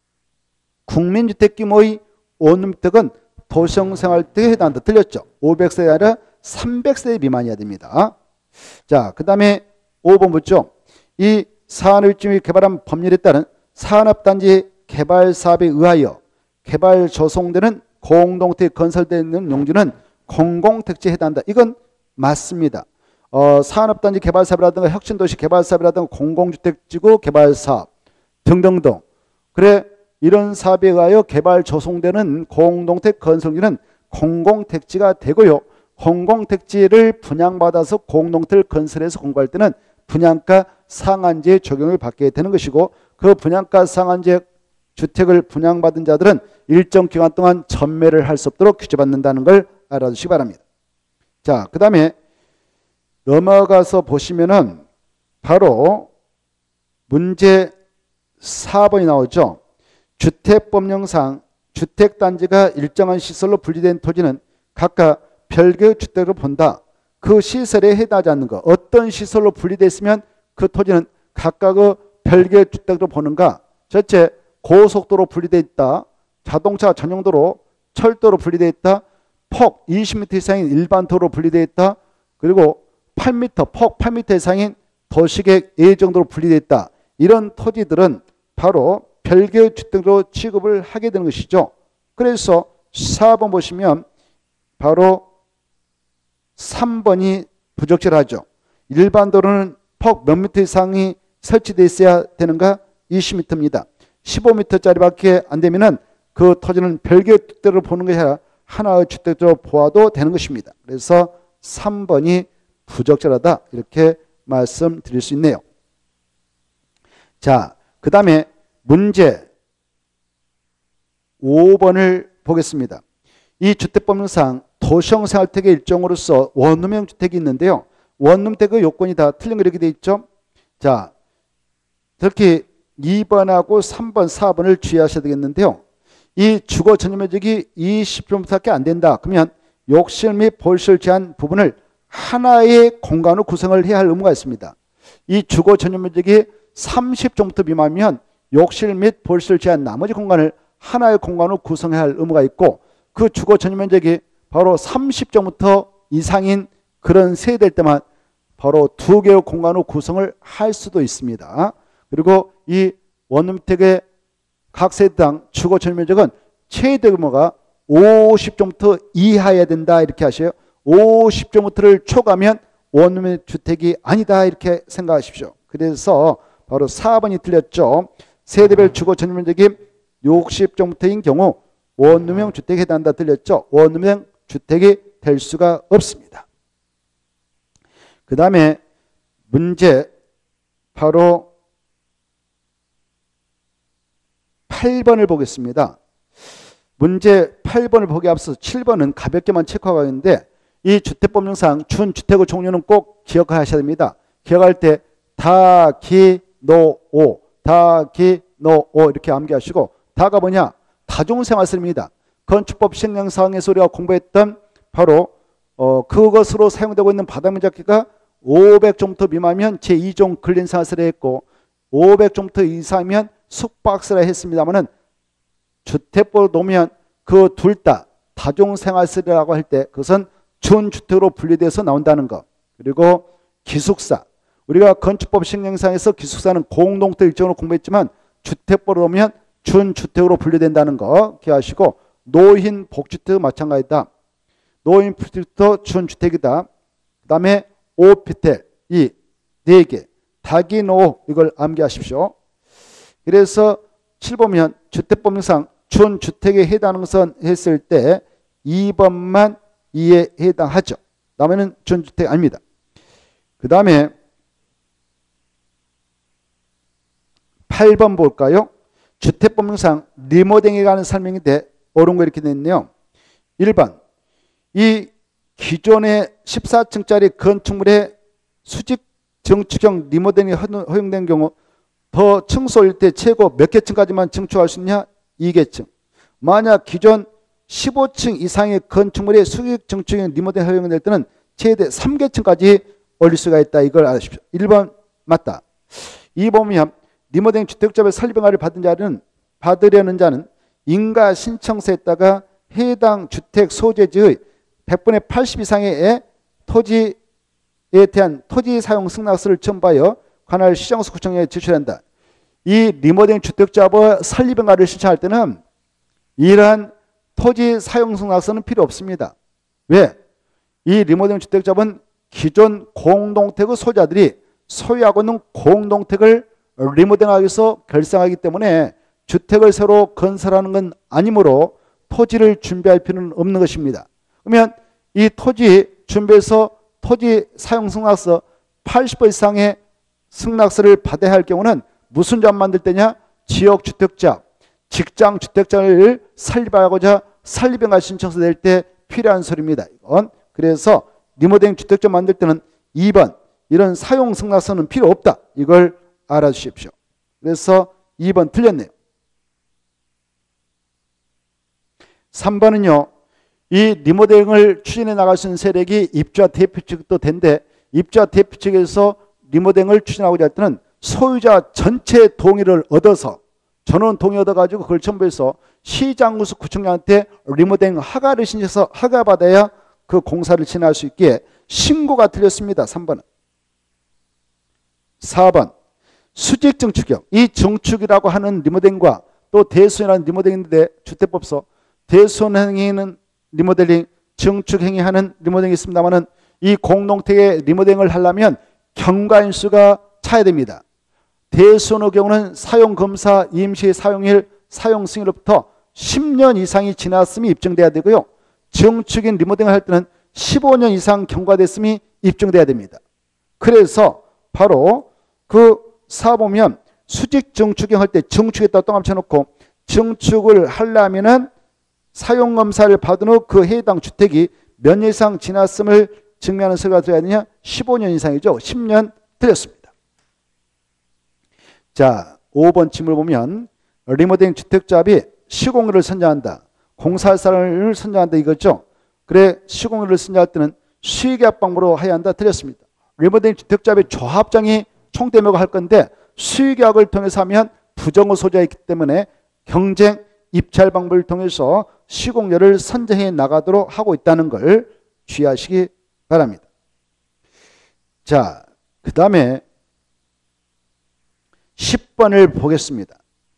국민주택 규모의 원룸주택은 도시형 생활택에 해당한다. 틀렸죠. 오백 세대 아니라 삼백 세대 미만이어야 됩니다. 자, 그 다음에 오 번 보죠. 이 산업일주일 개발한 법률에 따른 산업단지 개발 사업에 의하여 개발 조성되는 공동택 건설되는 용지는 공공택지에 해당한다. 이건 맞습니다. 어, 산업단지 개발 사업이라든가 혁신도시 개발 사업이라든가 공공주택지구 개발 사업 등등등. 그래 이런 사업에 의하여 개발 조성되는 공동택 건설용지는 공공택지가 되고요. 공공택지를 분양받아서 공동택을 건설해서 공부할 때는 분양가 상한제 적용을 받게 되는 것이고, 그 분양가 상한제 주택을 분양받은 자들은 일정 기간 동안 전매를 할 수 없도록 규제받는다는 걸 알아두시기 바랍니다. 자, 그 다음에 넘어가서 보시면은 바로 문제 사 번이 나오죠. 주택법령상 주택단지가 일정한 시설로 분리된 토지는 각각 별개의 주택으로 본다. 그 시설에 해당하지 않는 것, 어떤 시설로 분리되어 있으면 그 토지는 각각의 별개의 주택으로 보는가. 첫째, 고속도로 분리되어 있다. 자동차 전용도로, 철도로 분리되어 있다. 폭 이십 미터 이상인 일반 도로 분리되어 있다. 그리고 팔 미터, 폭 팔 미터 이상인 도시계획 예정도로 분리되어 있다. 이런 토지들은 바로 별개의 주택으로 취급을 하게 되는 것이죠. 그래서 사 번 보시면 바로 삼 번이 부적절하죠. 일반 도로는 폭 몇 미터 이상이 설치되어 있어야 되는가? 이십 미터입니다. 십오 미터짜리밖에 안 되면은 그 토지는 별개의 주택으로 보는 것이 아니라 하나의 주택으로 보아도 되는 것입니다. 그래서 삼 번이 부적절하다 이렇게 말씀드릴 수 있네요. 자, 그 다음에 문제 오 번을 보겠습니다. 이 주택법령상 도시형 생활주택의 일종으로서 원룸형 주택이 있는데요. 원룸주택의 요건이 다 틀린 거 이렇게 돼 있죠. 자, 특히 이 번하고 삼 번, 사 번을 주의하셔야 되겠는데요. 이 주거 전용면적이 이십 평미터밖에 안 된다. 그러면 욕실 및 볼실 제한 부분을 하나의 공간으로 구성을 해야 할 의무가 있습니다. 이 주거 전용면적이 삼십 제곱미터 미만이면 욕실 및 볼실 제한 나머지 공간을 하나의 공간으로 구성해야 할 의무가 있고, 그 주거 전용면적이 바로 삼십 제곱미터 이상인 그런 세대일 때만 바로 두 개의 공간으로 구성을 할 수도 있습니다. 그리고 이 원룸주택의 각 세대당 주거 전용면적은 최대 규모가 오십 제곱미터 이하여야 된다 이렇게 하셔요. 오십 제곱미터를 초과하면 원룸 주택이 아니다 이렇게 생각하십시오. 그래서 바로 사 번이 틀렸죠. 세대별 주거 전용면적이 육십 제곱미터인 경우 원룸형 주택에 해당한다 틀렸죠. 원룸형 주택이 될 수가 없습니다. 그 다음에 문제 바로 팔 번을 보겠습니다. 문제 팔 번을 보기 앞서 칠 번은 가볍게만 체크하고 있는데, 이 주택법령상 준주택의 종류는 꼭 기억하셔야 됩니다. 기억할 때 다, 기, 노, 오, 다, 기, 노, 오 이렇게 암기하시고, 다가 뭐냐? 다중생활설입니다. 건축법 시행령상에서 우리가 공부했던 바로 어, 그것으로 사용되고 있는 바닥면적기가 오백 제곱미터 미만이면 제이 종 근린생활설에 했고, 오백 제곱미터 이상이면 숙박설에 했습니다만은 주택법으로 놓으면 그 둘 다 다중생활설이라고 할 때 그것은 준주택으로 분리돼서 나온다는 것. 그리고 기숙사, 우리가 건축법 시행령상에서 기숙사는 공동택 일정으로 공부했지만 주택법으로 놓으면 준주택으로 분리된다는 거 기억하시고, 노인 복주택 마찬가지다. 노인 복주택도 준주택이다. 그 다음에 오피텔 이 네 개, 다기노 이걸 암기하십시오. 그래서 칠 보면 주택법령상 준주택에 해당하는 것은 했을 때 이 번만 이에 해당하죠. 다음에는 준주택 아닙니다. 그 다음에 팔 번 볼까요? 주택법령상 리모델링에 관한 설명인데 옳은 거 이렇게 됐네요. 일 번, 이 기존의 십사 층짜리 건축물의 수직 정축형 리모델링이 허용된 경우 더 층수일 때 최고 몇 개층까지만 증축할 수 있냐? 이 개층. 만약 기존 십오 층 이상의 건축물의 수직 정축형 리모델링이 허용될 때는 최대 삼 개층까지 올릴 수가 있다. 이걸 알아주십시오. 일 번 맞다. 이 번 보면 리모델링 주택조합의 설립허가를 받은 자는 받으려는 자는 인가 신청서에다가 해당 주택 소재지의 백분의 팔십 이상의 토지에 대한 토지 사용 승낙서를 첨부하여 관할 시정서 구청에 제출한다. 이 리모델링 주택조합의 설립허가를 신청할 때는 이러한 토지 사용 승낙서는 필요 없습니다. 왜? 이 리모델링 주택조합은 기존 공동택의 소유자들이 소유하고 있는 공동택을 리모델링하기 위해서 결성하기 때문에 주택을 새로 건설하는 건 아니므로 토지를 준비할 필요는 없는 것입니다. 그러면 이 토지 준비해서 토지 사용 승낙서 팔십 번 이상의 승낙서를 받아야 할 경우는 무슨 조합 만들 때냐? 지역주택조합, 직장주택자를 설립하고자 설립허가 신청서 낼 때 필요한 소리입니다. 이건 그래서 리모델링 주택조합 만들 때는 이 번 이런 사용 승낙서는 필요 없다. 이걸 알아주십시오. 그래서 이 번 틀렸네요. 삼 번은요. 이 리모델링을 추진해 나갈 수 있는 세력이 입주자 대표 측도 된데, 입주자 대표 측에서 리모델링을 추진하고자 할 때는 소유자 전체 동의를 얻어서 전원 동의 얻어가지고 그걸 첨부해서 시장구수 구청장한테 리모델링 허가를 신청해서 허가받아야 그 공사를 진행할 수 있기에 신고가 틀렸습니다. 삼 번은. 사 번 수직 증축형. 이 증축이라고 하는 리모델링과 또 대손이라는 리모델링인데 주택법서 대손행위는 리모델링, 증축 행위하는 리모델링이 있습니다만은 이 공동택의 리모델링을 하려면 경과인수가 차야 됩니다. 대수원의 경우는 사용검사, 임시 사용일, 사용 승인으로부터 십 년 이상이 지났음이 입증돼야 되고요. 증축인 리모델링을 할 때는 십오 년 이상 경과됐음이 입증돼야 됩니다. 그래서 바로 그 사보면 수직 증축형 할 때 증축에다 또 합쳐놓고 증축을 하려면은 사용검사를 받은 후 그 해당 주택이 몇 년 이상 지났음을 증명하는 서류가 들어야 되냐? 십오 년 이상이죠. 십 년 틀렸습니다. 자, 오 번 질문을 보면 리모델링 주택조합이 시공료를 선정한다. 공사할 사람을 선정한다 이거죠. 그래 시공료를 선정할 때는 수의계약 방법으로 해야 한다. 틀렸습니다. 리모델링 주택조합의 조합장이 총대매가 할 건데 수의계약을 통해서 하면 부정의 소지가 있기 때문에 경쟁 입찰 방법을 통해서 시공료를 선정해 나가도록 하고 있다는 걸 주의하시기 바랍니다. 자, 그 다음에 십 번을 보겠습니다.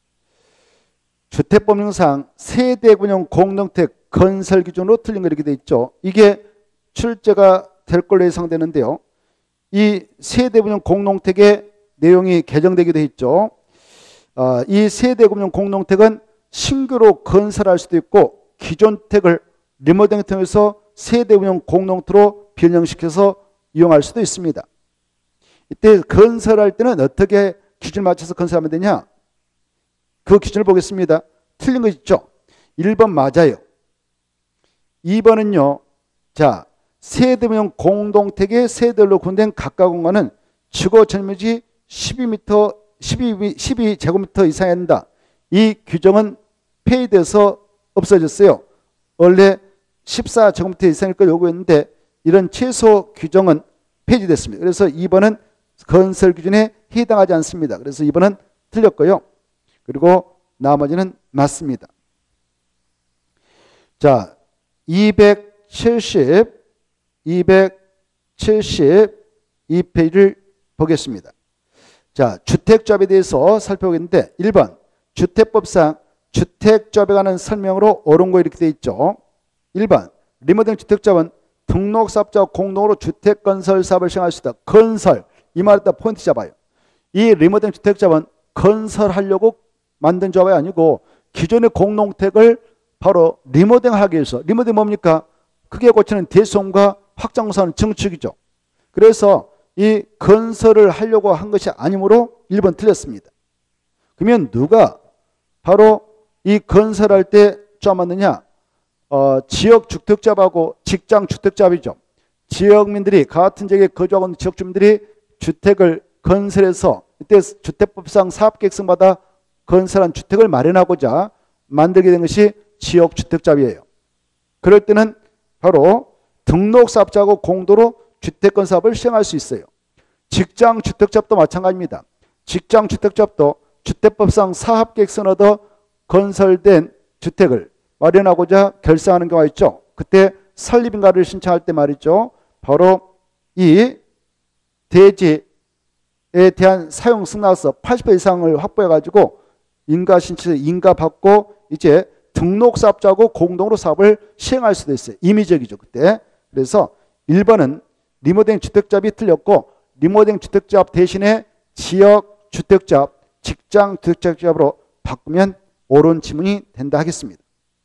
주택법령상 세대분용 공동택 건설 기준으로 틀린 거 이렇게 돼 있죠. 이게 출제가 될 걸로 예상되는데요. 이 세대분용 공동택의 내용이 개정되기도 했죠. 어, 이 세대분용 공동택은 신규로 건설할 수도 있고 기존 택을 리모델링을 통해서 세대분용 공동택으로 변형시켜서 이용할 수도 있습니다. 이때 건설할 때는 어떻게 기준을 맞춰서 건설하면 되냐? 그 기준을 보겠습니다. 틀린 거 있죠? 일 번 맞아요. 이 번은요. 자, 세대분용 공동택의 세대로 구분된 각각 공간은 주거 전유지 십이 미터, 십이, 십이 제곱미터 이상해야 한다. 이 규정은 폐지돼서 없어졌어요. 원래 십사 제곱미터 이상일 걸 요구했는데 이런 최소 규정은 폐지됐습니다. 그래서 이 번은 건설 기준에 해당하지 않습니다. 그래서 이 번은 틀렸고요. 그리고 나머지는 맞습니다. 자, 이백칠십, 이백칠십이 페이지를 보겠습니다. 자, 주택조합에 대해서 살펴보겠는데 일 번 주택법상 주택조합에 관한 설명으로 옳은 거 이렇게 되어 있죠. 일 번 리모델링 주택조합은 등록사업자와 공동으로 주택건설 사업을 시행할 수 있다. 건설, 이 말에다 포인트 잡아요. 이 리모델링 주택조합은 건설하려고 만든 조합이 아니고 기존의 공동택을 바로 리모델링하기 위해서, 리모델링 뭡니까? 크게 고치는 대수원과 확장공사는 증축이죠. 그래서 이 건설을 하려고 한 것이 아니므로 일 번 틀렸습니다. 그러면 누가 바로 이 건설할 때 조합 만드냐? 어, 지역주택조합하고 직장주택조합이죠. 지역민들이 같은 지역에 거주하고 있는 지역주민들이 주택을 건설해서 이때 주택법상 사업계획서마다 건설한 주택을 마련하고자 만들게 된 것이 지역주택조합이에요. 그럴 때는 바로 등록사업자하고 공도로 주택건사업을 시행할 수 있어요. 직장주택조합도 마찬가지입니다. 직장주택조합도 주택법상 사업계획서 얻어 건설된 주택을 마련하고자 결성하는 경우가 있죠. 그때 설립인가를 신청할 때 말이죠. 바로 이 대지에 대한 사용 승낙서 팔십 배 이상을 확보해가지고 인가 신청, 인가 받고 이제 등록사업자하고 공동으로 사업을 시행할 수도 있어요. 임의적이죠. 그때. 그래서 일 번은 리모델링 주택조합이 틀렸고 리모델링 주택조합 대신에 지역주택조합, 직장주택조합으로 바꾸면 옳은 지문이 된다 하겠습니다.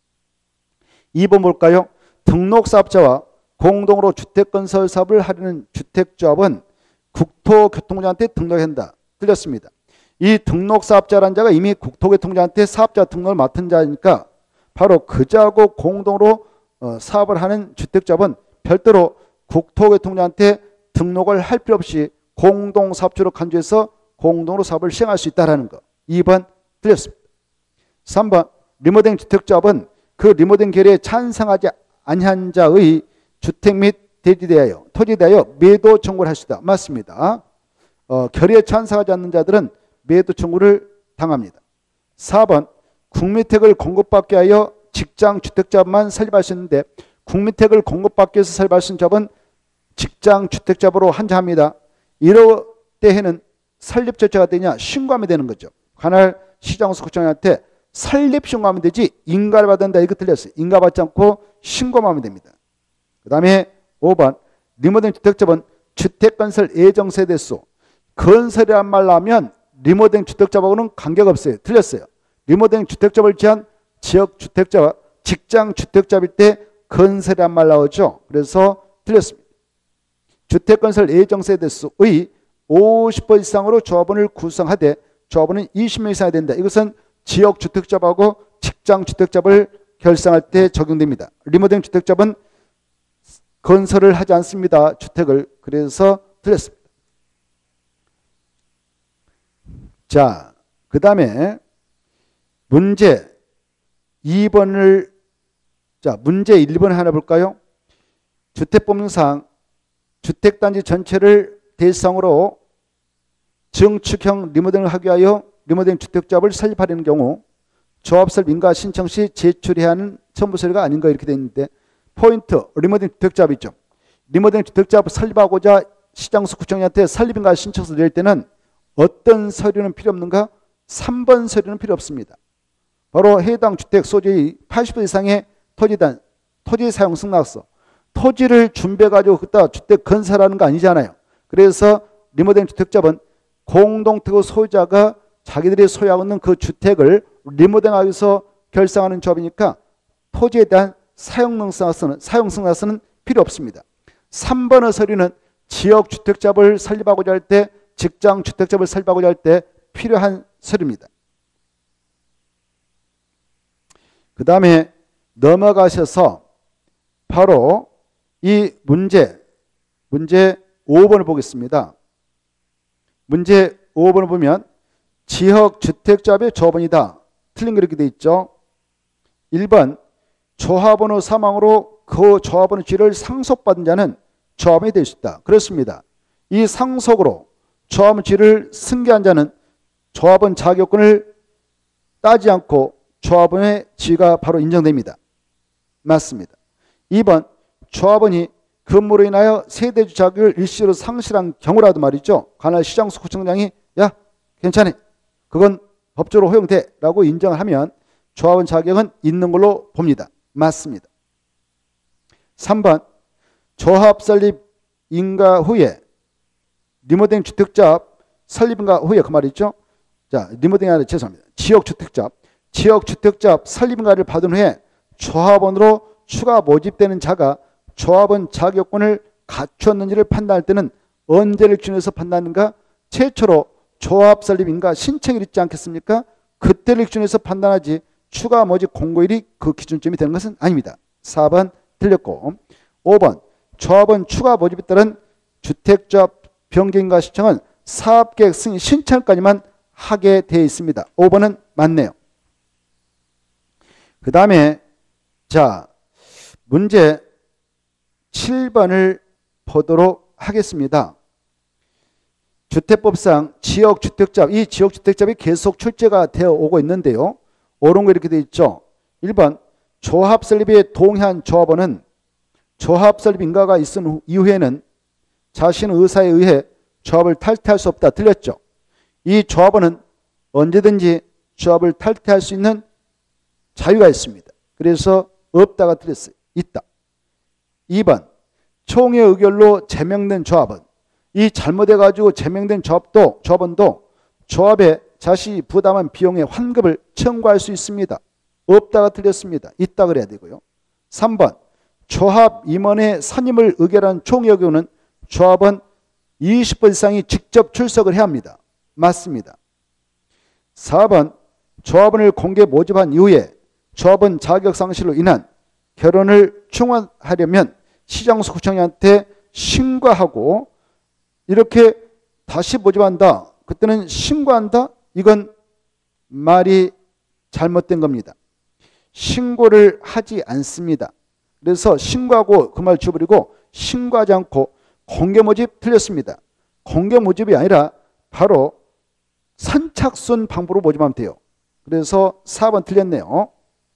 이 번 볼까요? 등록사업자와 공동으로 주택건설 사업을 하려는 주택조합은 국토교통부한테 등록한다. 틀렸습니다. 이 등록사업자라는 자가 이미 국토교통부한테 사업자 등록을 맡은 자니까 바로 그자하고 공동으로 사업을 하는 주택조합은 별도로 국토교통부한테 등록을 할 필요 없이 공동사업주로 간주해서 공동으로 사업을 시행할 수 있다는 거. 이 번 틀렸습니다. 삼 번 리모델링 주택조합은 그 리모델링 결의에 찬성하지 아니한 자의 주택 및 대지에 대하여 토지에 대하여 매도 청구를 할 수 있다. 맞습니다. 어, 결의에 찬성하지 않는 자들은 매도 청구를 당합니다. 사 번 국민택을 공급받기 위하여 직장주택자만 설립할 수 있는데 국민택을 공급받기 위해서 설립할 수 있는 자업은 직장주택자업으로 한정합니다. 이럴 때에는 설립 절차가 되냐? 신고하면 되는 거죠. 관할 시장소구청한테 설립 신고하면 되지 인가를 받는다 이거 틀렸어요. 인가 받지 않고 신고만 하면 됩니다. 그 다음에 오 번 리모델링 주택자본 주택건설 예정세대수. 건설이란 말로 하면 리모델링 주택자본은 관계가 없어요. 틀렸어요. 리모델링 주택자본을 제한 지역주택자와 직장주택자일 때 건설이란 말 나오죠. 그래서 틀렸습니다. 주택건설 예정세대수의 오십 퍼센트 이상으로 조합원을 구성하되 조합원은 이십 명 이상이 된다. 이것은 지역주택자하고 직장주택자를 결성할 때 적용됩니다. 리모델링 주택자본 건설을 하지 않습니다. 주택을. 그래서 틀렸습니다. 자, 그 다음에 문제 이 번을 자 문제 일 번 하나 볼까요? 주택법령상 주택단지 전체를 대상으로 증축형 리모델링을 하기 위하여 리모델링 주택조합을 설립하려는 경우 조합설립 인가 신청 시 제출해야 하는 첨부 서류가 아닌가 이렇게 되어 있는데 포인트 리모델링 주택조합 있죠. 리모델링 주택조합을 설립하고자 시장수 구청장한테 설립인가 신청서 낼 때는 어떤 서류는 필요 없는가? 삼 번 서류는 필요 없습니다. 바로 해당 주택 소재의 팔십 퍼센트 이상의 토지단, 토지 사용 승낙서. 토지를 준비해가지고 그따 주택 건설하는 거 아니잖아요. 그래서 리모델링 주택자본 공동택의 소유자가 자기들이 소유하고 있는 그 주택을 리모델링하기 위해서 결성하는 조합이니까 토지에 대한 사용승낙서는, 사용승낙서는 필요 없습니다. 삼 번의 서류는 지역주택자본을 설립하고자 할 때, 직장주택자본을 설립하고자 할 때 필요한 서류입니다. 그 다음에 넘어가셔서 바로 이 문제, 문제 오 번을 보겠습니다. 문제 오 번을 보면 지역주택조합의 조합원이다. 틀린 거 이렇게 돼 있죠. 일 번 조합원의 사망으로 그 조합원의 지위를 상속받은 자는 조합원이 될 수 있다. 그렇습니다. 이 상속으로 조합원 지위를 승계한 자는 조합원 자격권을 따지 않고 조합원의 지위가 바로 인정됩니다. 맞습니다. 이 번 조합원이 근무로 인하여 세대주 자격을 일시로 상실한 경우라도 말이죠. 관할 시장수 구청장이 야 괜찮아. 그건 법적으로 허용돼 라고 인정을 하면 조합원 자격은 있는 걸로 봅니다. 맞습니다. 삼 번 조합 설립 인가 후에 리모델링 주택조합 설립 인가 후에 그 말이죠. 자, 리모델링 아니라 죄송합니다. 지역주택조합 지역주택조합 설립 인가를 받은 후에 조합원으로 추가 모집되는 자가 조합원 자격권을 갖추었는지를 판단할 때는 언제를 기준해서 판단하는가? 최초로 조합 설립 인가 신청일 있지 않겠습니까? 그때를 기준해서 판단하지 추가 모집 공고일이 그 기준점이 되는 것은 아닙니다. 사 번 틀렸고 오 번 조합원 추가 모집에 따른 주택조합 변경인가 신청은 사업계획 승인 신청까지만 하게 되어 있습니다. 오 번은 맞네요. 그 다음에 자 문제 칠 번을 보도록 하겠습니다. 주택법상 지역주택조합, 이 지역주택조합이 계속 출제가 되어 오고 있는데요. 옳은 거 이렇게 되어 있죠. 일 번 조합 설립에 동의한 조합원은 조합 설립 인가가 있은 이후에는 자신의 의사에 의해 조합을 탈퇴할 수 없다. 틀렸죠. 이 조합원은 언제든지 조합을 탈퇴할 수 있는 자유가 있습니다. 그래서 없다가 틀렸어요. 있다. 이 번 총회 의결로 제명된 조합원, 이 잘못해가지고 제명된 조합도 조합원도 조합에 자신이 부담한 비용의 환급을 청구할 수 있습니다. 없다가 틀렸습니다. 있다 그래야 되고요. 삼 번 조합 임원의 선임을 의결한 총회 의결은 조합원 이십 번 이상이 직접 출석을 해야 합니다. 맞습니다. 사 번 조합원을 공개 모집한 이후에 조합원 자격 상실로 인한 결혼을 중단하려면 시장수 구청장한테 신고하고 이렇게 다시 모집한다. 그때는 신고한다. 이건 말이 잘못된 겁니다. 신고를 하지 않습니다. 그래서 신고하고 그 말 지워버리고 신고하지 않고 공개 모집 틀렸습니다. 공개 모집이 아니라 바로 선착순 방법으로 모집하면 돼요. 그래서 사 번 틀렸네요.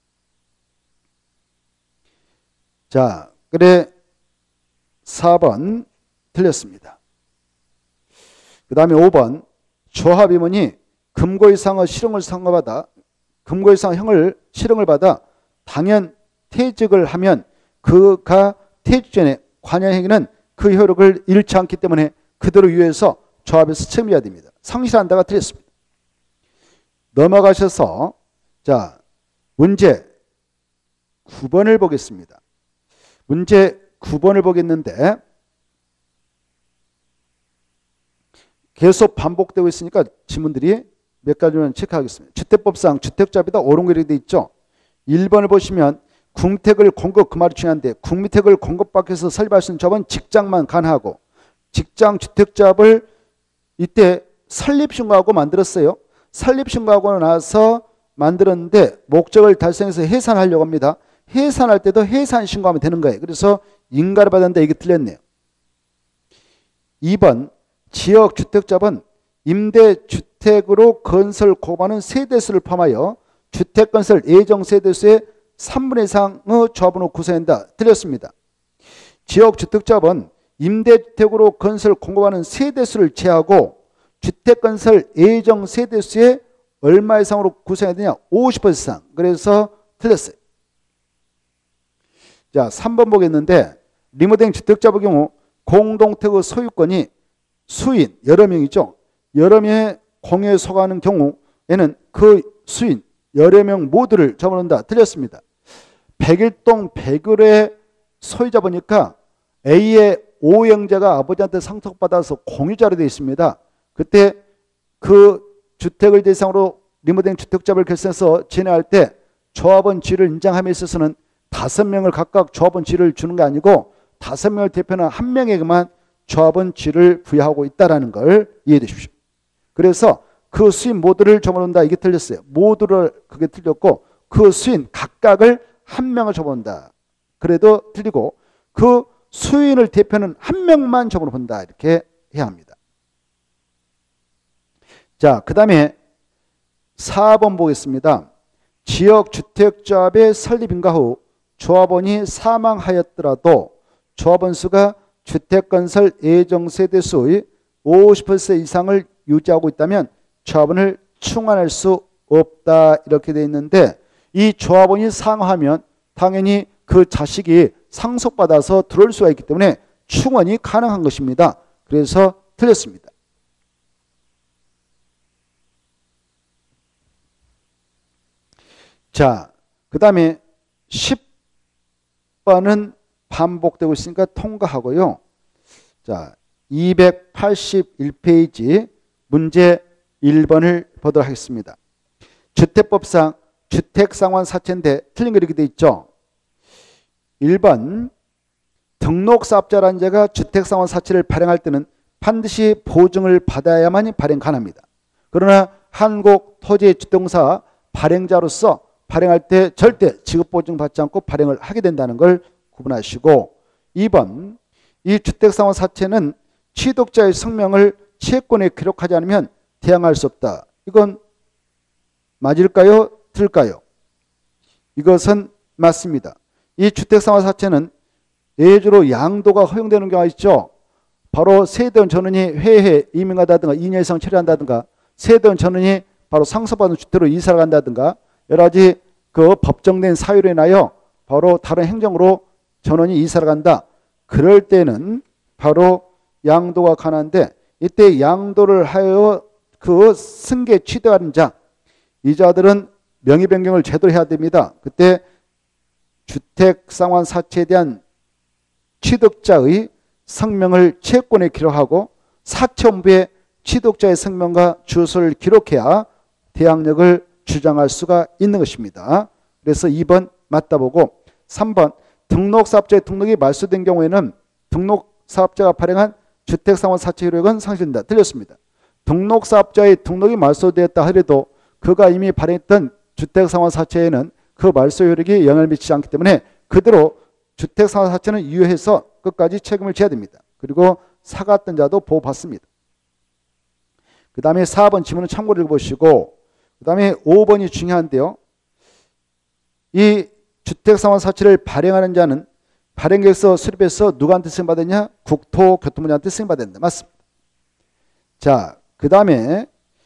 자, 그래 사 번 틀렸습니다. 그 다음에 오 번 조합 임원이 금고 이상의 실형을 선고받아 금고 이상 형을 실형을 받아 당연 퇴직을 하면 그가 퇴직 전에 관여 행위는 그 효력을 잃지 않기 때문에 그대로 유효해서 조합에서 책임져야 됩니다. 상실한다가 틀렸습니다. 넘어가셔서 자 문제 구 번을 보겠습니다. 문제 구 번을 보겠는데 계속 반복되고 있으니까 지문들이 몇 가지만 체크하겠습니다. 주택법상 주택자비다 오른글이 되어 있죠. 일 번을 보시면 궁택을 공급, 그 말이 중요한데 국민택을 공급받기 위해서 설립할 수 있는 조합은 직장만 가능하고 직장 주택조합을 이때 설립신고하고 만들었어요. 설립신고하고 나서 만들었는데 목적을 달성해서 해산하려고 합니다. 해산할 때도 해산신고하면 되는 거예요. 그래서 인가를 받았는데 이게 틀렸네요. 이 번 지역주택조합은 임대주택으로 건설 공급하는 세대수를 포함하여 주택건설 예정세대수의 삼분의 이상의 조합으로 구성한다. 틀렸습니다. 지역주택조합은 임대주택으로 건설 공급하는 세대수를 제하고 주택건설 예정세대수의 얼마 이상으로 구성해야 되냐? 오십 퍼센트 이상. 그래서 틀렸어요. 자, 삼 번 보겠는데 리모델링 주택조합의 경우 공동택의 소유권이 수인 여러 명이죠. 여러 명의 공유에 속하는 경우에는 그 수인 여러 명 모두를 접어놓는다. 틀렸습니다. 백일동 백일의 소유자 보니까 A의 오 형제가 아버지한테 상속받아서 공유자로 되어 있습니다. 그때 그 주택을 대상으로 리모델링 주택조합을 결성해서 진행할 때 조합원 지위를 인정함에 있어서는 다섯 명을 각각 조합원 지위를 주는 게 아니고 다섯 명을 대표하는 한 명에게만 조합원 지위를 부여하고 있다는 걸 이해해 주십시오. 그래서 그 수인 모두를 접어놓는다. 이게 틀렸어요. 모두를 그게 틀렸고 그 수인 각각을 한 명을 접어놓는다. 그래도 틀리고 그 수인을 대표하는 한 명만 접어놓는다. 이렇게 해야 합니다. 자, 그 다음에 사 번 보겠습니다. 지역주택조합의 설립 인가 후 조합원이 사망하였더라도 조합원 수가 주택건설 예정세대수의 오십 퍼센트 이상을 유지하고 있다면 조합원을 충원할 수 없다. 이렇게 되어 있는데 이 조합원이 상하면 당연히 그 자식이 상속받아서 들어올 수가 있기 때문에 충원이 가능한 것입니다. 그래서 틀렸습니다. 자, 그 다음에 십 번은 반복되고 있으니까 통과하고요. 자, 이백팔십일 페이지 문제 일 번을 보도록 하겠습니다. 주택법상 주택상환사채인데 틀린 거 이렇게 돼 있죠. 일 번 등록사업자라는 자가 주택상환사채를 발행할 때는 반드시 보증을 받아야만 발행 가능합니다. 그러나 한국토지주택공사 발행자로서 발행할 때 절대 지급보증 받지 않고 발행을 하게 된다는 걸 구분하시고 이 번 이 주택상환사채는 취득자의 성명을 채권에 기록하지 않으면 대항할 수 없다. 이건 맞을까요? 틀릴까요? 이것은 맞습니다. 이 주택상환사채는 예외적으로 양도가 허용되는 경우가 있죠. 바로 세대원 전원이 해외에 이민가다든가 이 년 이상 체류한다든가 세대원 전원이 바로 상속받은 주택으로 이사를 간다든가 여러 가지 그 법정된 사유로 인하여 바로 다른 행정으로 전원이 이사를 간다. 그럴 때는 바로 양도가 가능한데 이때 양도를 하여 그 승계 취득하는 자, 이 자들은 명의 변경을 제대로 해야 됩니다. 그때 주택상환사채에 대한 취득자의 성명을 채권에 기록하고 사채원부에 취득자의 성명과 주소를 기록해야 대항력을 주장할 수가 있는 것입니다. 그래서 이 번 맞다 보고 삼 번 등록사업자의 등록이 말소된 경우에는 등록사업자가 발행한 주택상환사채 효력은 상실된다. 틀렸습니다. 등록사업자의 등록이 말소되었다 하더라도 그가 이미 발행했던 주택상환사채에는 그 말소 효력이 영향을 미치지 않기 때문에 그대로 주택상환사채는 유효해서 끝까지 책임을 져야 됩니다. 그리고 사갔던 자도 보호받습니다. 그 다음에 사 번 지문은 참고를 읽어보시고 그 다음에 오 번이 중요한데요. 이 주택상환사채를 발행하는 자는 발행계획서 수립해서 누구한테 승인받았냐? 국토교통부한테 승인받았는데 맞습니다. 자, 그 다음에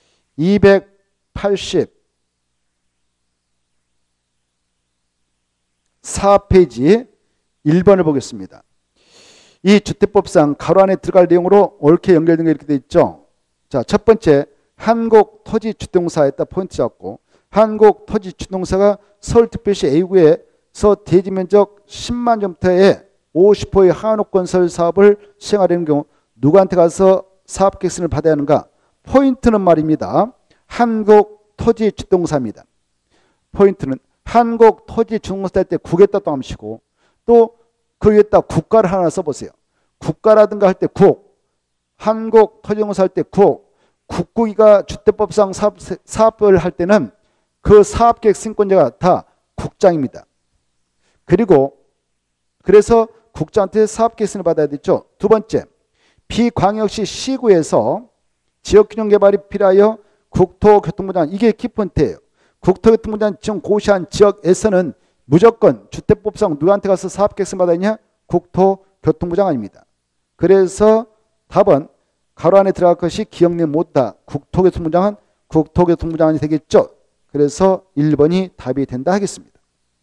이백팔십사 페이지 일 번을 보겠습니다. 이 주택법상 가로 안에 들어갈 내용으로 옳게 연결된 게 이렇게 돼 있죠. 자, 첫 번째 한국토지주택공사에다 포인트 잡고, 한국토지주택공사가 서울특별시 A구에서 대지면적 십만 제곱미터에 오십 호의 한옥건설 사업을 시행하려는 경우 누구한테 가서 사업계획서를 받아야 하는가? 포인트는 말입니다. 한국토지주택공사입니다. 포인트는 한국토지주택공사 할 때 국에다 또 암시고, 또 그 위에다 국가를 하나 써보세요. 국가라든가 할 때 국, 한국토지공사 할 때 국, 국국이가 주택법상 사업, 사업을 할 때는 그 사업계획 승권자가 다 국장입니다. 그리고 그래서 국장한테 사업계획서를 받아야 되죠. 두 번째, 비광역시 시구에서 지역균형개발이 필요하여 국토교통부장, 이게 키포인트예요. 국토교통부장 지정 고시한 지역에서는 무조건 주택법상 누구한테 가서 사업계획서 받아야 하냐? 국토교통부장 아닙니다. 그래서 답은 가로 안에 들어갈 것이 기억내 못다. 국토교통부장은 국토교통부장이 되겠죠. 그래서 일 번이 답이 된다 하겠습니다.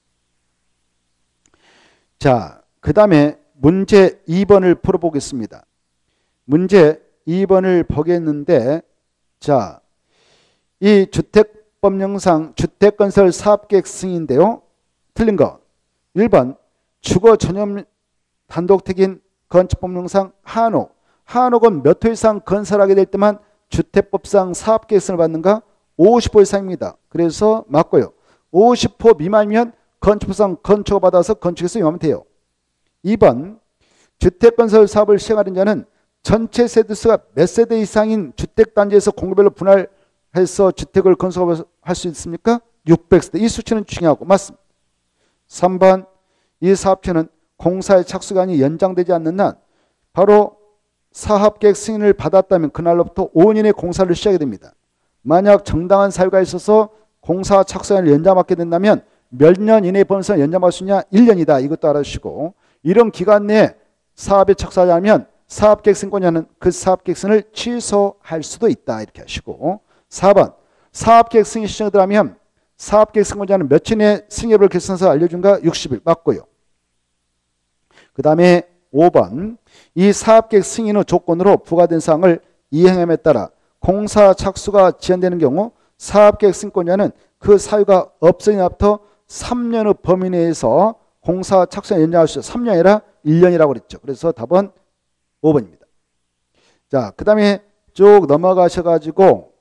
자, 그 다음에 문제 이 번을 풀어보겠습니다. 문제 이 번을 보겠는데, 자, 이 주택법령상 주택건설 사업계획 승인인데요. 틀린 거 일 번 주거 전용 단독택인 건축법령상 한옥, 한옥은 몇 호 이상 건설하게 될 때만 주택법상 사업계획서를 받는가? 오십 호 이상입니다. 그래서 맞고요. 오십 호 미만이면 건축법상 건축을 받아서 건축에서 이용하면 돼요. 이 번 주택건설 사업을 시행하는 자는 전체 세대수가 몇 세대 이상인 주택단지에서 공급별로 분할해서 주택을 건설할 수 있습니까? 육백 세대. 이 수치는 중요하고 맞습니다. 삼 번 이 사업체는 공사의 착수기간이 연장되지 않는 날 바로 사업계획 승인을 받았다면 그날로부터 오 년의 공사를 시작하게 됩니다. 만약 정당한 사유가 있어서 공사 착수기간을 연장받게 된다면 몇 년 이내에 범위에서 연장받을 수 있냐? 일 년이다. 이것도 알아주시고, 이런 기간 내에 사업에 착수하지 않으면 사업계획 승권자는 그 사업계획 승인을 취소할 수도 있다. 이렇게 하시고, 사 번 사업계획 승인 신청이 들어가면 사업계획 승권자는 며칠 내에 승인 여부를 결정해서 알려준가? 육십 일 맞고요. 그 다음에 오 번 이 사업계획 승인 후 조건으로 부과된 사항을 이행함에 따라 공사 착수가 지연되는 경우 사업계획 승권자는 그 사유가 없어진 날부터 삼 년 후 범위 내에서 공사 착수를 연장할 수 있어요. 삼 년이 아니라 일 년이라고 그랬죠. 그래서 답은 오 번입니다. 자, 그 다음에 쭉 넘어가셔가지고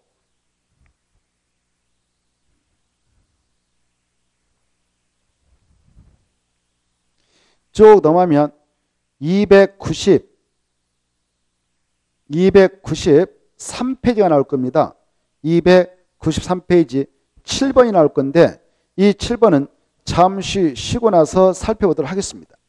쭉 넘어가면 이백구십, 이백구십삼 페이지가 나올 겁니다. 이백구십삼 페이지 칠 번이 나올 건데 이 칠 번은 잠시 쉬고 나서 살펴보도록 하겠습니다.